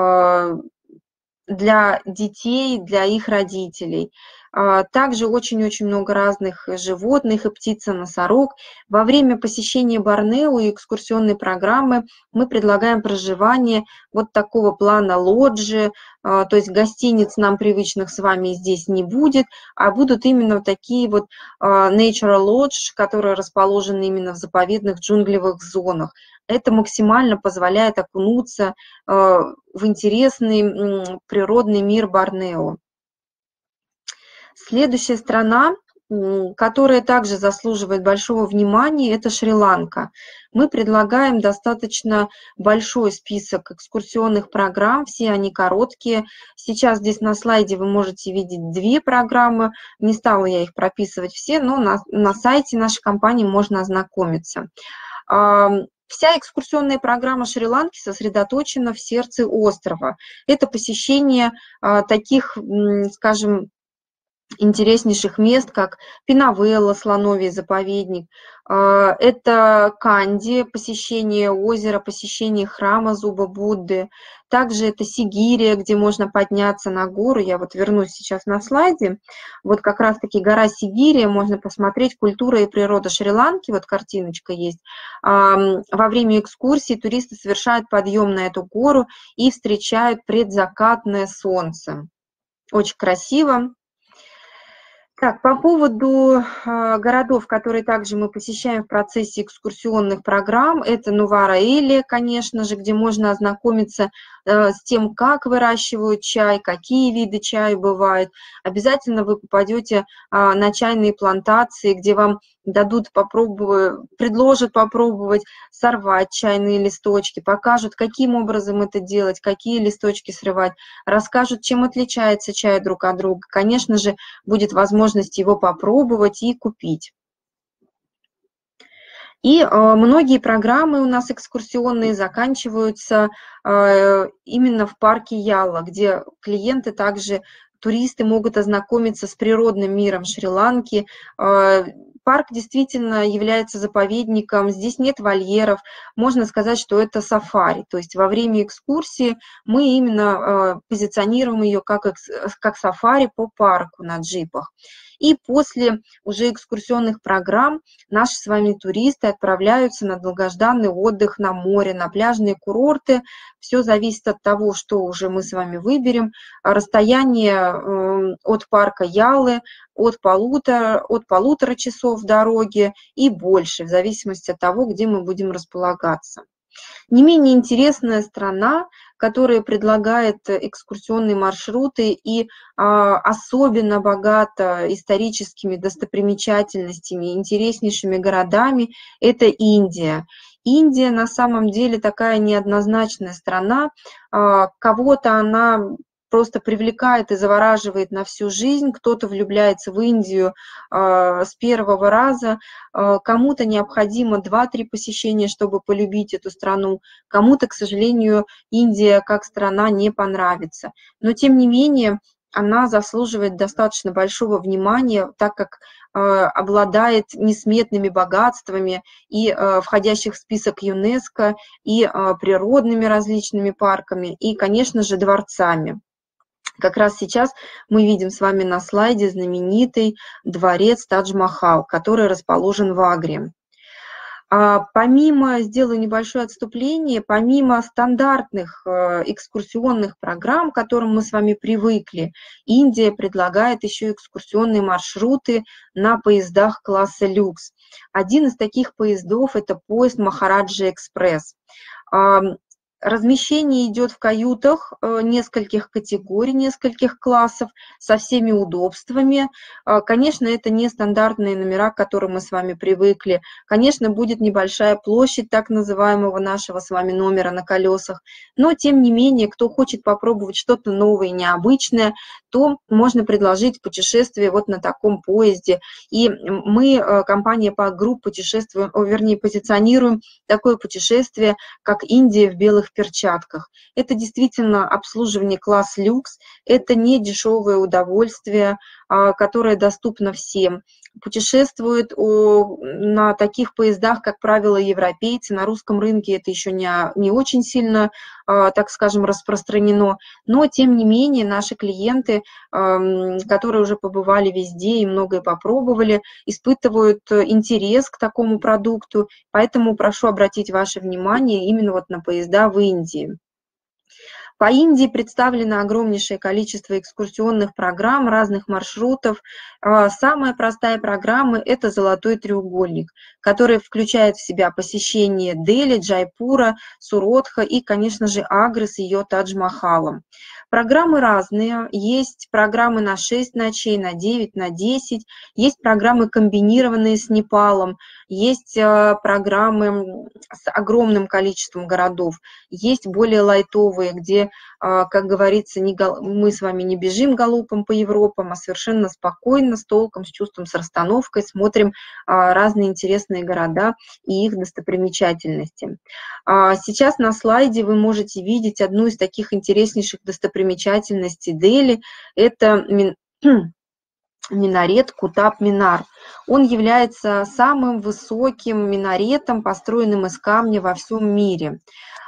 A: для детей, для их родителей. Также очень-очень много разных животных и птиц, и носорог. Во время посещения Борнео и экскурсионной программы мы предлагаем проживание вот такого плана лоджии, то есть гостиниц нам привычных с вами здесь не будет, а будут именно такие вот nature lodge, которые расположены именно в заповедных джунглевых зонах. Это максимально позволяет окунуться в интересный природный мир Борнео. Следующая страна которая также заслуживает большого внимания, это Шри-Ланка. Мы предлагаем достаточно большой список экскурсионных программ, все они короткие. Сейчас здесь на слайде вы можете видеть 2 программы, не стала я их прописывать все, но на сайте нашей компании можно ознакомиться. Вся экскурсионная программа Шри-Ланки сосредоточена в сердце острова. Это посещение таких, скажем, интереснейших мест, как Пинавелла, слоновий заповедник. Это Канди, посещение озера, посещение храма Зуба Будды. Также это Сигирия, где можно подняться на гору. Я вот вернусь сейчас на слайде. Вот как раз-таки гора Сигирия, можно посмотреть культура и природа Шри-Ланки. Вот картиночка есть. Во время экскурсии туристы совершают подъем на эту гору и встречают предзакатное солнце. Очень красиво. Так, по поводу городов, которые также мы посещаем в процессе экскурсионных программ, это Нувара-Эли, конечно же, где можно ознакомиться с тем, как выращивают чай, какие виды чая бывают. Обязательно вы попадете на чайные плантации, где вам дадут попробовать, предложат попробовать сорвать чайные листочки, покажут, каким образом это делать, какие листочки срывать, расскажут, чем отличается чай друг от друга. Конечно же, будет возможность его попробовать и купить. И многие программы у нас экскурсионные заканчиваются именно в парке Ялла, где клиенты также, туристы могут ознакомиться с природным миром Шри-Ланки. Парк действительно является заповедником, здесь нет вольеров, можно сказать, что это сафари, то есть во время экскурсии мы именно позиционируем ее как сафари по парку на джипах. И после уже экскурсионных программ наши с вами туристы отправляются на долгожданный отдых на море, на пляжные курорты. Все зависит от того, что уже мы с вами выберем. Расстояние от парка Яллы от полутора часов дороги и больше, в зависимости от того, где мы будем располагаться. Не менее интересная страна, которая предлагает экскурсионные маршруты и особенно богата историческими достопримечательностями, интереснейшими городами, это Индия. Индия на самом деле такая неоднозначная страна, кого-то она просто привлекает и завораживает на всю жизнь, кто-то влюбляется в Индию с первого раза, кому-то необходимо 2-3 посещения, чтобы полюбить эту страну, кому-то, к сожалению, Индия как страна не понравится. Но тем не менее, она заслуживает достаточно большого внимания, так как обладает несметными богатствами и входящих в список ЮНЕСКО, и природными различными парками, и, конечно же, дворцами. Как раз сейчас мы видим с вами на слайде знаменитый дворец Тадж-Махал, который расположен в Агре. Сделаю небольшое отступление, помимо стандартных экскурсионных программ, к которым мы с вами привыкли, Индия предлагает еще экскурсионные маршруты на поездах класса люкс. Один из таких поездов – это поезд Махараджа-экспресс. Размещение идет в каютах нескольких категорий, нескольких классов, со всеми удобствами. Конечно, это не стандартные номера, к которым мы с вами привыкли. Конечно, будет небольшая площадь так называемого нашего с вами номера на колесах. Но, тем не менее, кто хочет попробовать что-то новое и необычное, то можно предложить путешествие вот на таком поезде. И мы, компания Park Group, позиционируем такое путешествие, как Индия в белых перчатках. Это действительно обслуживание класс люкс, это не дешевое удовольствие, которое доступно всем. Путешествуют на таких поездах, как правило, европейцы. На русском рынке это еще не очень сильно, так скажем, распространено. Но, тем не менее, наши клиенты, которые уже побывали везде и многое попробовали, испытывают интерес к такому продукту. Поэтому прошу обратить ваше внимание именно вот на поезда в Индии. По Индии представлено огромнейшее количество экскурсионных программ, разных маршрутов. Самая простая программа – это «Золотой треугольник», который включает в себя посещение Дели, Джайпура, Суротха и, конечно же, Агры с ее Тадж-Махалом. Программы разные. Есть программы на 6 ночей, на 9, на 10. Есть программы, комбинированные с Непалом. Есть программы с огромным количеством городов. Есть более лайтовые, где, как говорится, мы с вами не бежим галопом по Европам, а совершенно спокойно, с толком, с чувством, с расстановкой смотрим разные интересные города и их достопримечательности. Сейчас на слайде вы можете видеть одну из таких интереснейших достопримечательностей Дели. Это минарет Кутаб-Минар. Он является самым высоким минаретом, построенным из камня во всем мире.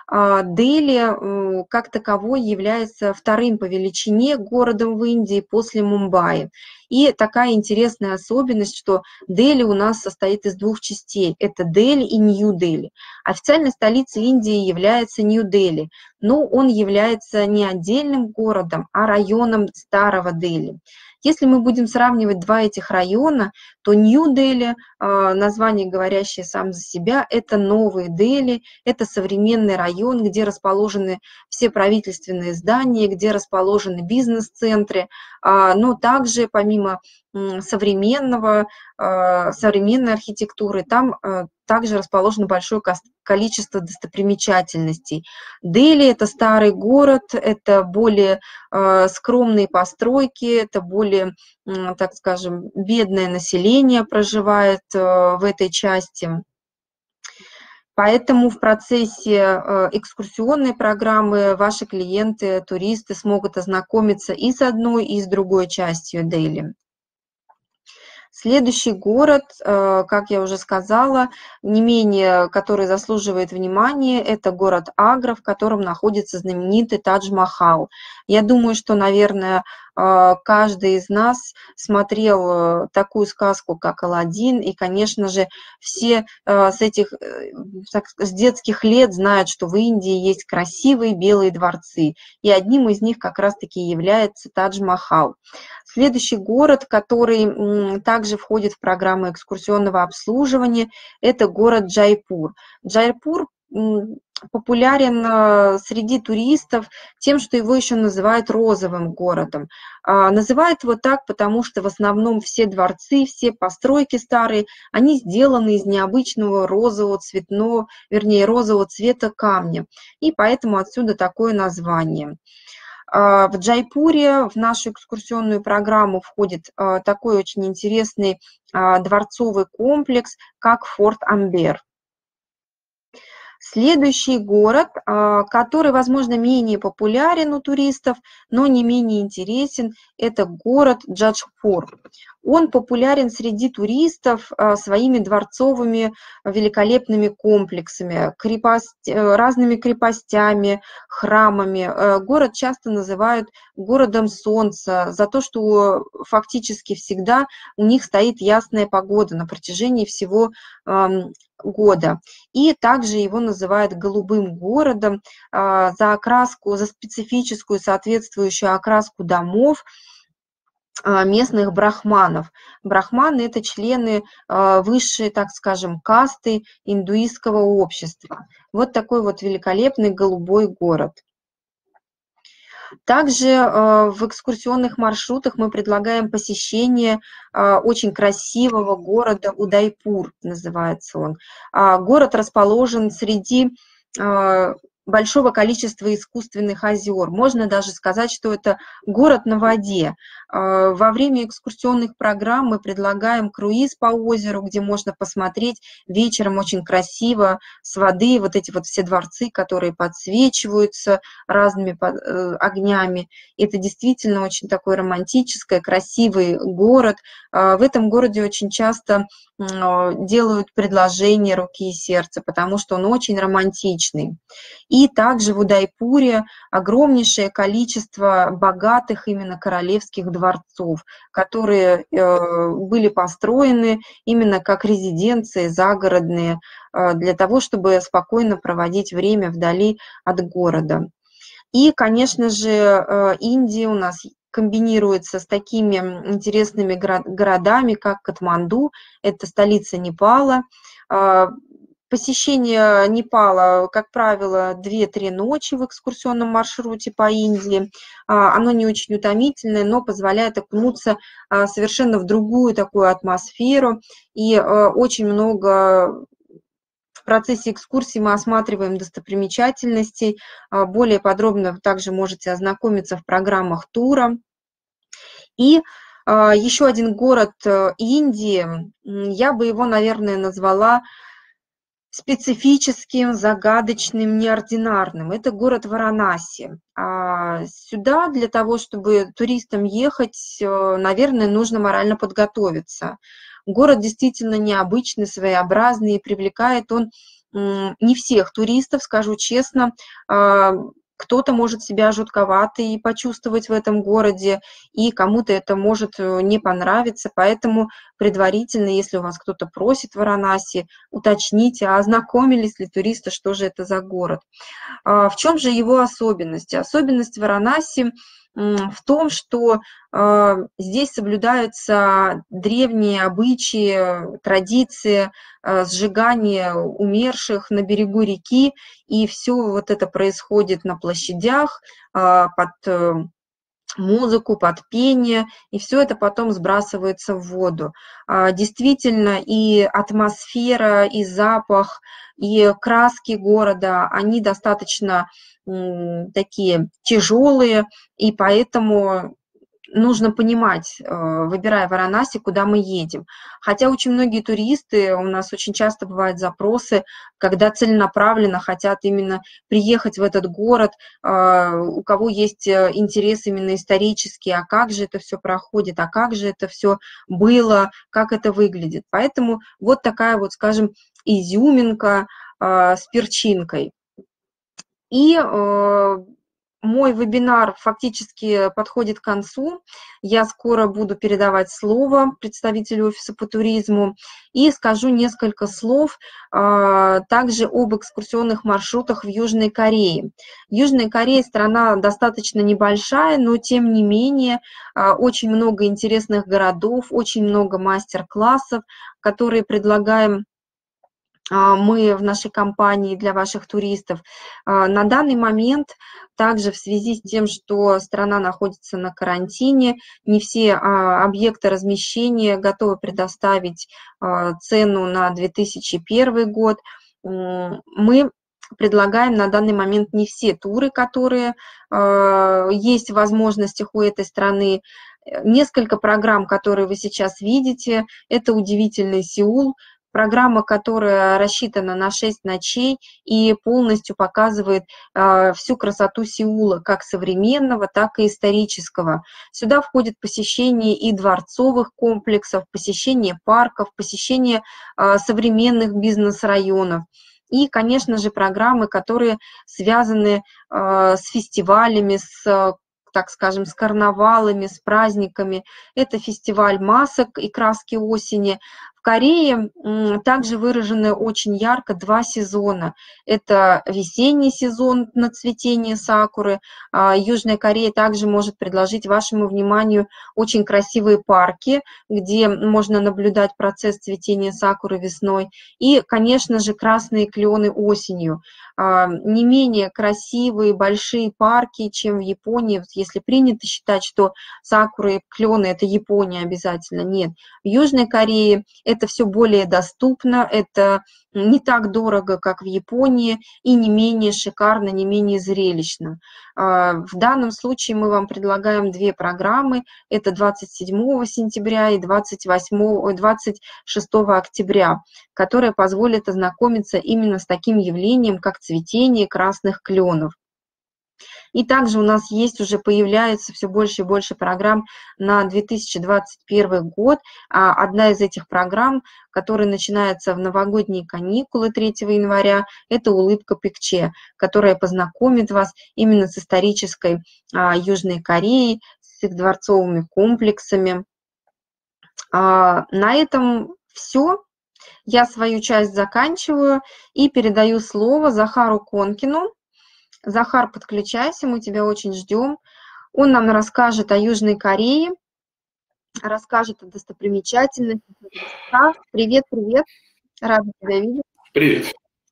A: Дели как таковой является вторым по величине городом в Индии после Мумбаи. И такая интересная особенность, что Дели у нас состоит из двух частей. Это Дели и Нью-Дели. Официальной столицей Индии является Нью-Дели, но он является не отдельным городом, а районом Старого Дели. Если мы будем сравнивать два этих района, то Нью-Дели, название, говорящее сам за себя, это Новый Дели, это современный район, где расположены все правительственные здания, где расположены бизнес-центры, но также помимо современной архитектуры, там также расположено большое количество достопримечательностей. Дели – это старый город, это более скромные постройки, это более, так скажем, бедное население проживает в этой части. Поэтому в процессе экскурсионной программы ваши клиенты, туристы смогут ознакомиться и с одной, и с другой частью Дели. Следующий город, как я уже сказала, не менее, который заслуживает внимания, это город Агра, в котором находится знаменитый Тадж-Махал. Я думаю, что, наверное, каждый из нас смотрел такую сказку, как «Аладдин», и, конечно же, все с детских лет знают, что в Индии есть красивые белые дворцы, и одним из них как раз-таки является Тадж-Махал. Следующий город, который также входит в программу экскурсионного обслуживания, это город Джайпур. Джайпур популярен среди туристов тем, что его еще называют розовым городом. Называют его так, потому что в основном все дворцы, все постройки старые, они сделаны из необычного розового цвета камня, и поэтому отсюда такое название. В Джайпуре в нашу экскурсионную программу входит такой очень интересный дворцовый комплекс, как Форт Амбер. Следующий город, который, возможно, менее популярен у туристов, но не менее интересен, это город Джаджпур. Он популярен среди туристов своими дворцовыми великолепными комплексами, разными крепостями, храмами. Город часто называют городом солнца за то, что фактически всегда у них стоит ясная погода на протяжении всего года. И также его называют голубым городом за окраску, за специфическую соответствующую окраску домов местных брахманов. Брахманы – это члены высшей, так скажем, касты индуистского общества. Вот такой вот великолепный голубой город. Также в экскурсионных маршрутах мы предлагаем посещение очень красивого города Удайпур, называется он. Город расположен среди большого количества искусственных озер. Можно даже сказать, что это город на воде. Во время экскурсионных программ мы предлагаем круиз по озеру, где можно посмотреть вечером очень красиво с воды вот эти вот все дворцы, которые подсвечиваются разными огнями. Это действительно очень такой романтический, красивый город. В этом городе очень часто делают предложение руки и сердца, потому что он очень романтичный. И также в Удайпуре огромнейшее количество богатых именно королевских дворцов, которые были построены именно как резиденции загородные для того, чтобы спокойно проводить время вдали от города. И, конечно же, Индия у нас комбинируется с такими интересными городами, как Катманду, это столица Непала. Посещение Непала, как правило, 2-3 ночи в экскурсионном маршруте по Индии. Оно не очень утомительное, но позволяет окунуться совершенно в другую такую атмосферу. И очень много в процессе экскурсии мы осматриваем достопримечательностей. Более подробно вы также можете ознакомиться в программах тура. И еще один город Индии, я бы его, наверное, назвала специфическим, загадочным, неординарным. Это город Варанаси. Сюда для того, чтобы туристам ехать, наверное, нужно морально подготовиться. Город действительно необычный, своеобразный, и привлекает он не всех туристов, скажу честно. Кто-то может себя жутковато и почувствовать в этом городе, и кому-то это может не понравиться, поэтому предварительно, если у вас кто-то просит в Варанаси, уточните, а ознакомились ли туристы, что же это за город. В чем же его особенность? Особенность Варанаси в том, что здесь соблюдаются древние обычаи, традиции сжигания умерших на берегу реки, и все вот это происходит на площадях, под музыку, под пение, и все это потом сбрасывается в воду. Действительно, и атмосфера, и запах, и краски города, они достаточно такие тяжелые, и поэтому нужно понимать, выбирая Варанаси, куда мы едем. Хотя очень многие туристы, у нас очень часто бывают запросы, когда целенаправленно хотят именно приехать в этот город, у кого есть интерес именно исторический, а как же это все проходит, а как же это все было, как это выглядит. Поэтому вот такая вот, скажем, изюминка с перчинкой. И мой вебинар фактически подходит к концу. Я скоро буду передавать слово представителю офиса по туризму и скажу несколько слов также об экскурсионных маршрутах в Южной Корее. Южная Корея страна достаточно небольшая, но тем не менее очень много интересных городов, очень много мастер-классов, которые предлагаем мы в нашей компании для ваших туристов. На данный момент, также в связи с тем, что страна находится на карантине, не все объекты размещения готовы предоставить цену на 2001 год. Мы предлагаем на данный момент не все туры, которые есть в возможностях у этой страны. Несколько программ, которые вы сейчас видите, это «Удивительный Сеул», программа, которая рассчитана на 6 ночей и полностью показывает всю красоту Сеула, как современного, так и исторического. Сюда входит посещение и дворцовых комплексов, посещение парков, посещение современных бизнес-районов. И, конечно же, программы, которые связаны с фестивалями, так скажем, с карнавалами, с праздниками. Это фестиваль масок и краски осени. В Корее также выражены очень ярко 2 сезона. Это весенний сезон на цветение сакуры. Южная Корея также может предложить вашему вниманию очень красивые парки, где можно наблюдать процесс цветения сакуры весной. И, конечно же, красные клены осенью. Не менее красивые большие парки, чем в Японии. Если принято считать, что сакуры и клены – это Япония обязательно, нет. В Южной Корее это все более доступно, это не так дорого, как в Японии, и не менее шикарно, не менее зрелищно. В данном случае мы вам предлагаем 2 программы, это 27 сентября и 26 октября, которые позволят ознакомиться именно с таким явлением, как цветение красных кленов. И также у нас есть, уже появляется все больше и больше программ на 2021 год. Одна из этих программ, которая начинается в новогодние каникулы 3 января, это «Улыбка Пикче», которая познакомит вас именно с исторической Южной Кореей, с их дворцовыми комплексами. На этом все. Я свою часть заканчиваю и передаю слово Захару Конкину. Захар, подключайся, мы тебя очень ждем. Он нам расскажет о Южной Корее, расскажет о достопримечательностях. Привет, привет, рада тебя видеть.
B: Привет.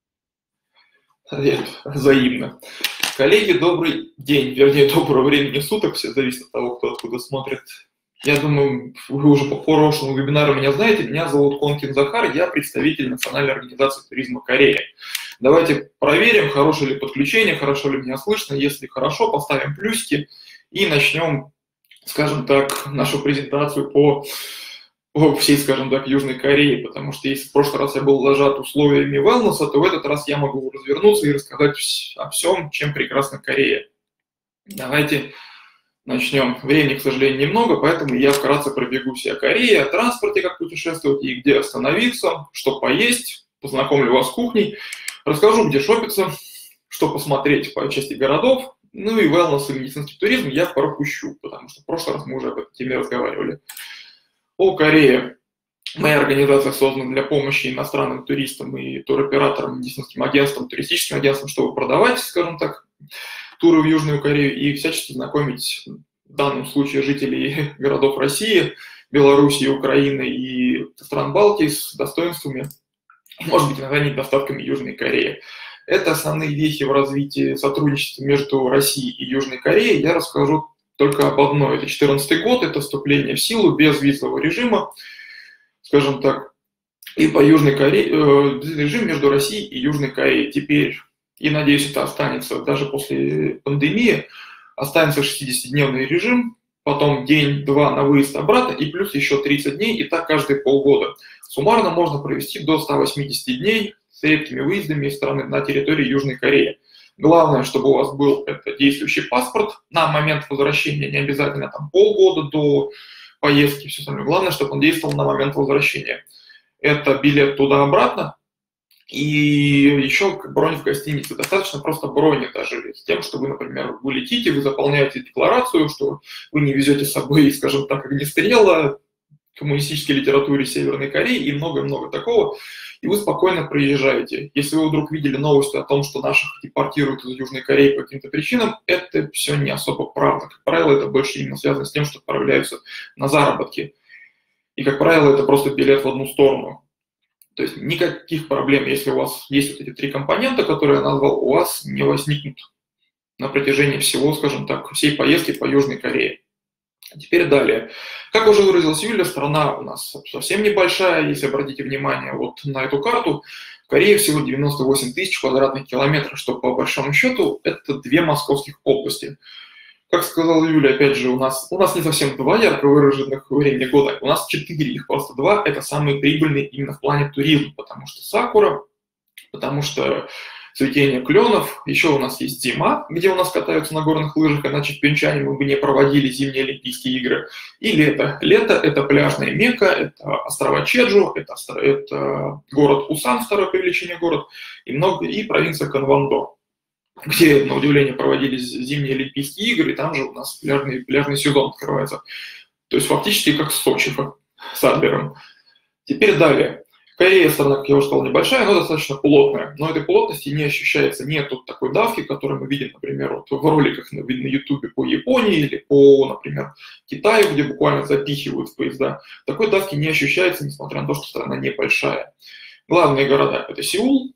B: Привет, взаимно. Коллеги, добрый день, вернее, доброго времени суток, все зависит от того, кто откуда смотрит. Я думаю, вы уже по прошлому вебинару меня знаете, меня зовут Конкин Захар, я представитель Национальной организации туризма Кореи. Давайте проверим, хорошее ли подключение, хорошо ли меня слышно. Если хорошо, поставим плюсики и начнем, скажем так, нашу презентацию по всей, скажем так, Южной Корее, потому что если в прошлый раз я был зажат условиями wellness, то в этот раз я могу развернуться и рассказать о всем, чем прекрасна Корея. Давайте начнем. Времени, к сожалению, немного, поэтому я вкратце пробегусь о Корее, о транспорте, как путешествовать и где остановиться, что поесть, познакомлю вас с кухней, расскажу, где шопиться, что посмотреть по части городов, ну и wellness и медицинский туризм я пропущу, потому что в прошлый раз мы уже об этой теме разговаривали. О Корее. Моя организация создана для помощи иностранным туристам и туроператорам, медицинским агентствам, туристическим агентствам, чтобы продавать, скажем так, туры в Южную Корею и всячески знакомить в данном случае жителей городов России, Белоруссии, Украины и стран Балтии с достоинствами, может быть, иногда недостатками Южной Кореи. Это основные вехи в развитии сотрудничества между Россией и Южной Кореей. Я расскажу только об одной. Это 2014 год, это вступление в силу безвизового режима, скажем так, и по Южной Корее, режим между Россией и Южной Кореей. Теперь, и надеюсь, это останется даже после пандемии, останется 60-дневный режим, потом день-два на выезд обратно, и плюс еще 30 дней, и так каждые полгода. Суммарно можно провести до 180 дней с редкими выездами из страны на территории Южной Кореи. Главное, чтобы у вас был это действующий паспорт на момент возвращения, не обязательно там полгода до поездки, все остальное. Главное, чтобы он действовал на момент возвращения. Это билет туда-обратно и еще бронь в гостинице. Достаточно просто брони даже с тем, что вы, например, вы летите, вы заполняете декларацию, что вы не везете с собой, скажем так, огнестрела, коммунистической литературе Северной Кореи и много-много такого, и вы спокойно проезжаете. Если вы вдруг видели новости о том, что наших депортируют из Южной Кореи по каким-то причинам, это все не особо правда. Как правило, это больше именно связано с тем, что отправляются на заработки. И, как правило, это просто билет в одну сторону. То есть никаких проблем, если у вас есть вот эти три компонента, которые я назвал, у вас не возникнут на протяжении всего, скажем так, всей поездки по Южной Корее. Теперь далее. Как уже выразилась Юля, страна у нас совсем небольшая. Если обратите внимание вот на эту карту, в Корее всего 98 тысяч квадратных километров, что по большому счету это 2 московских области. Как сказала Юля, опять же, у нас не совсем 2 ярко выраженных времени года, у нас 4, их просто 2, это самые прибыльные именно в плане туризма, потому что сакура, потому что цветение кленов, еще у нас есть зима, где у нас катаются на горных лыжах, иначе в Пхенчхане мы бы не проводили зимние Олимпийские игры. И лето. Лето – это пляжная Мекка, это острова Чеджу, это город Пусан, второй по величине город, и провинция Канвондо, где, на удивление, проводились зимние Олимпийские игры, и там же у нас пляжный сезон открывается. То есть фактически как Сочи с Адлером. Теперь далее. Корея, страна, как я уже сказал, небольшая, но достаточно плотная. Но этой плотности не ощущается, нет тут такой давки, которую мы видим, например, вот в роликах на YouTube по Японии или по, например, Китаю, где буквально запихивают в поезда. Такой давки не ощущается, несмотря на то, что страна небольшая. Главные города – это Сеул.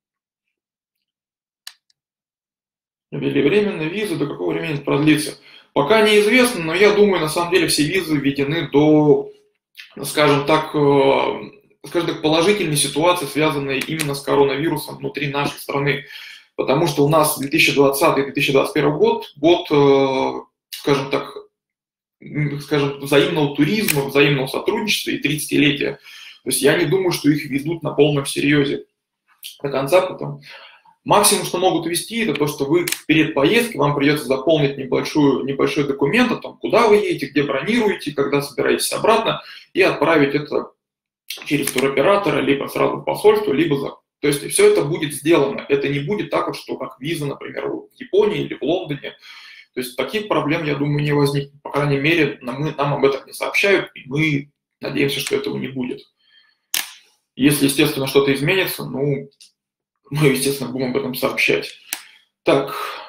B: Ввели временные визы, до какого времени это продлится? Пока неизвестно, но я думаю, на самом деле все визы введены до, скажем так, положительной ситуации, связанной именно с коронавирусом внутри нашей страны. Потому что у нас 2020-2021 год, скажем так, взаимного туризма, взаимного сотрудничества и 30-летия. То есть я не думаю, что их ведут на полном серьезе до конца. Потом. Максимум, что могут ввести, это то, что вы перед поездкой вам придется заполнить небольшой документ о том, куда вы едете, где бронируете, когда собираетесь обратно, и отправить это через туроператора, либо сразу в посольство, либо за... То есть все это будет сделано. Это не будет так, вот, что как виза, например, в Японии или в Лондоне. То есть таких проблем, я думаю, не возникнет. По крайней мере, нам об этом не сообщают, и мы надеемся, что этого не будет. Если, естественно, что-то изменится, мы, естественно, будем об этом сообщать. Так,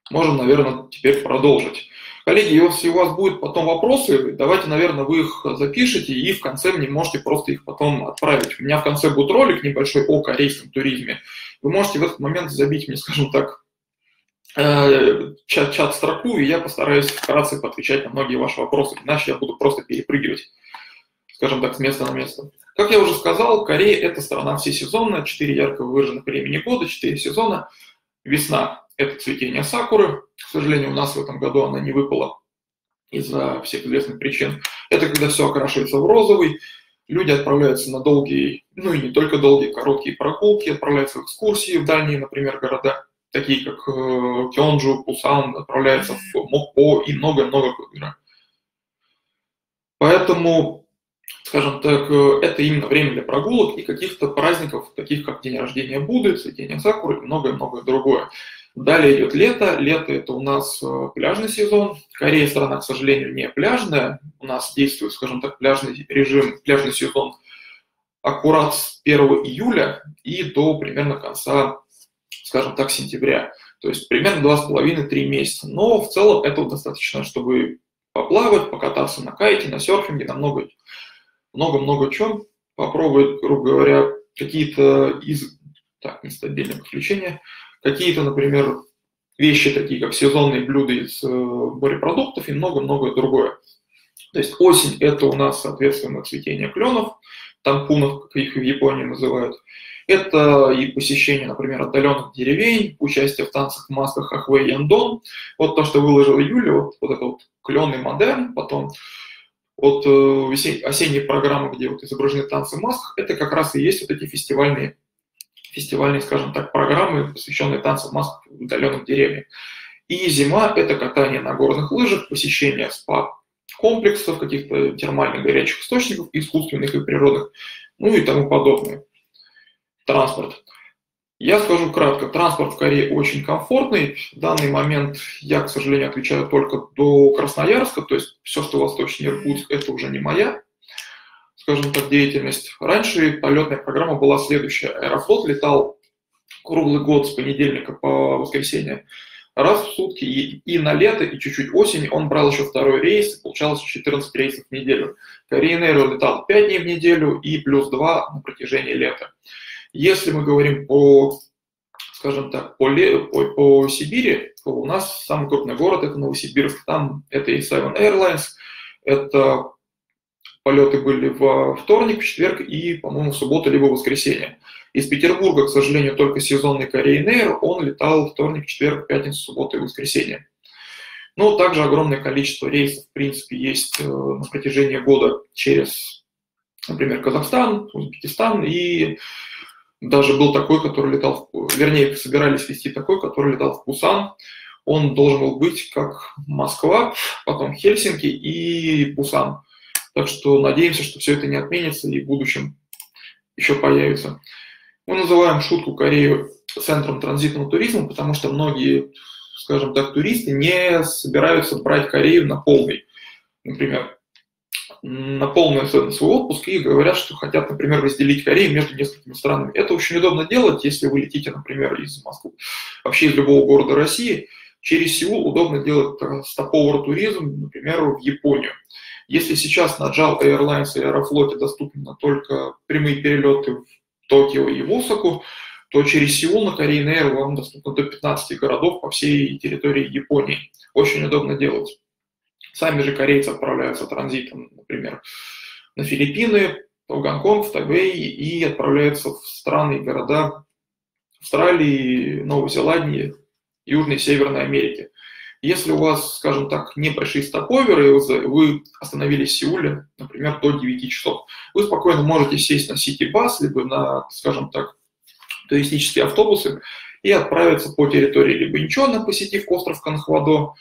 B: можем, наверное, теперь продолжить. Коллеги, если у вас будут потом вопросы, давайте, наверное, вы их запишите и в конце мне можете просто их потом отправить. У меня в конце будет ролик небольшой о корейском туризме. Вы можете в этот момент забить мне, скажем так, чат-строку, и я постараюсь вкратце поотвечать на многие ваши вопросы, иначе я буду просто перепрыгивать, скажем так, с места на место. Как я уже сказал, Корея – это страна всесезонная, 4 ярко выраженных времени года, 4 сезона. Весна – это цветение сакуры. К сожалению, у нас в этом году она не выпала из-за всех известных причин. Это когда все окрашивается в розовый, люди отправляются на долгие, ну и не только долгие, короткие прогулки, отправляются в экскурсии в дальние, например, города, такие как Кёнджу, Пусан, отправляются в Мокпо и много-много куда. Поэтому, скажем так, это именно время для прогулок и каких-то праздников, таких как день рождения Будды, цветение сакуры и многое-многое другое. Далее идет лето. Лето – это у нас пляжный сезон. Корея страна, к сожалению, не пляжная. У нас действует, скажем так, пляжный режим, пляжный сезон аккурат с 1 июля и до примерно конца, скажем так, сентября. То есть примерно 2,5-3 месяца. Но в целом этого достаточно, чтобы поплавать, покататься на кайте, на серфинге, на много-много чем. Попробовать, грубо говоря, какие-то из... Так, нестабильное подключение. Какие-то, например, вещи, такие как сезонные блюда из морепродуктов и много-много другое. То есть осень – это у нас, соответственно, цветение кленов, тампунов, как их в Японии называют. Это и посещение, например, отдаленных деревень, участие в танцах, масках Хахвэй и Яндон. Вот то, что выложил Юля, вот это вот клен и модерн, потом от осенней программы, где вот изображены танцы в масках, это как раз и есть вот эти фестивальные, скажем так, программы, посвященные танцам в масках в удаленных деревнях. И зима – это катание на горных лыжах, посещение спа-комплексов, каких-то термальных горячих источников, искусственных и природных, ну и тому подобное. Транспорт. Я скажу кратко, транспорт в Корее очень комфортный. В данный момент я, к сожалению, отвечаю только до Красноярска, то есть все, что восточнее Иркутск, это уже не моя, скажем так, деятельность. Раньше полетная программа была следующая. Аэрофлот летал круглый год с понедельника по воскресенье раз в сутки, и на лето, и чуть-чуть осень он брал еще второй рейс, получалось 14 рейсов в неделю. Korean Air летал 5 дней в неделю и плюс 2 на протяжении лета. Если мы говорим скажем так, по Сибири, то у нас самый крупный город – это Новосибирск. Там это и Seven Airlines, это полеты были во вторник, в четверг и, по-моему, в субботу либо в воскресенье. Из Петербурга, к сожалению, только сезонный Korean Air, он летал вторник, четверг, пятницу, субботу и воскресенье. Но также огромное количество рейсов, в принципе, есть на протяжении года через, например, Казахстан, Узбекистан, и даже был такой, который летал, вернее, собирались вести такой, который летал в Пусан. Он должен был быть как Москва, потом Хельсинки и Пусан. Так что надеемся, что все это не отменится и в будущем еще появится. Мы называем шутку Корею центром транзитного туризма, потому что многие, скажем так, туристы не собираются брать Корею на полный, например, на полный свой отпуск и говорят, что хотят, например, разделить Корею между несколькими странами. Это очень удобно делать, если вы летите, например, из Москвы, вообще из любого города России. Через Сеул удобно делать стоповый туризм, например, в Японию. Если сейчас на JAL Airlines и Аэрофлоте доступны только прямые перелеты в Токио и в Осаку, то через Сеул на Korean Air вам доступно до 15 городов по всей территории Японии. Очень удобно делать. Сами же корейцы отправляются транзитом, например, на Филиппины, в Гонконг, в Тайбэй и отправляются в страны и города Австралии, Новой Зеландии, Южной и Северной Америки. Если у вас, скажем так, небольшие стоповеры, вы остановились в Сеуле, например, до 9 часов, вы спокойно можете сесть на сити-бас, либо на, скажем так, туристические автобусы и отправиться по территории либо Инчона, посетив остров Канхвадо,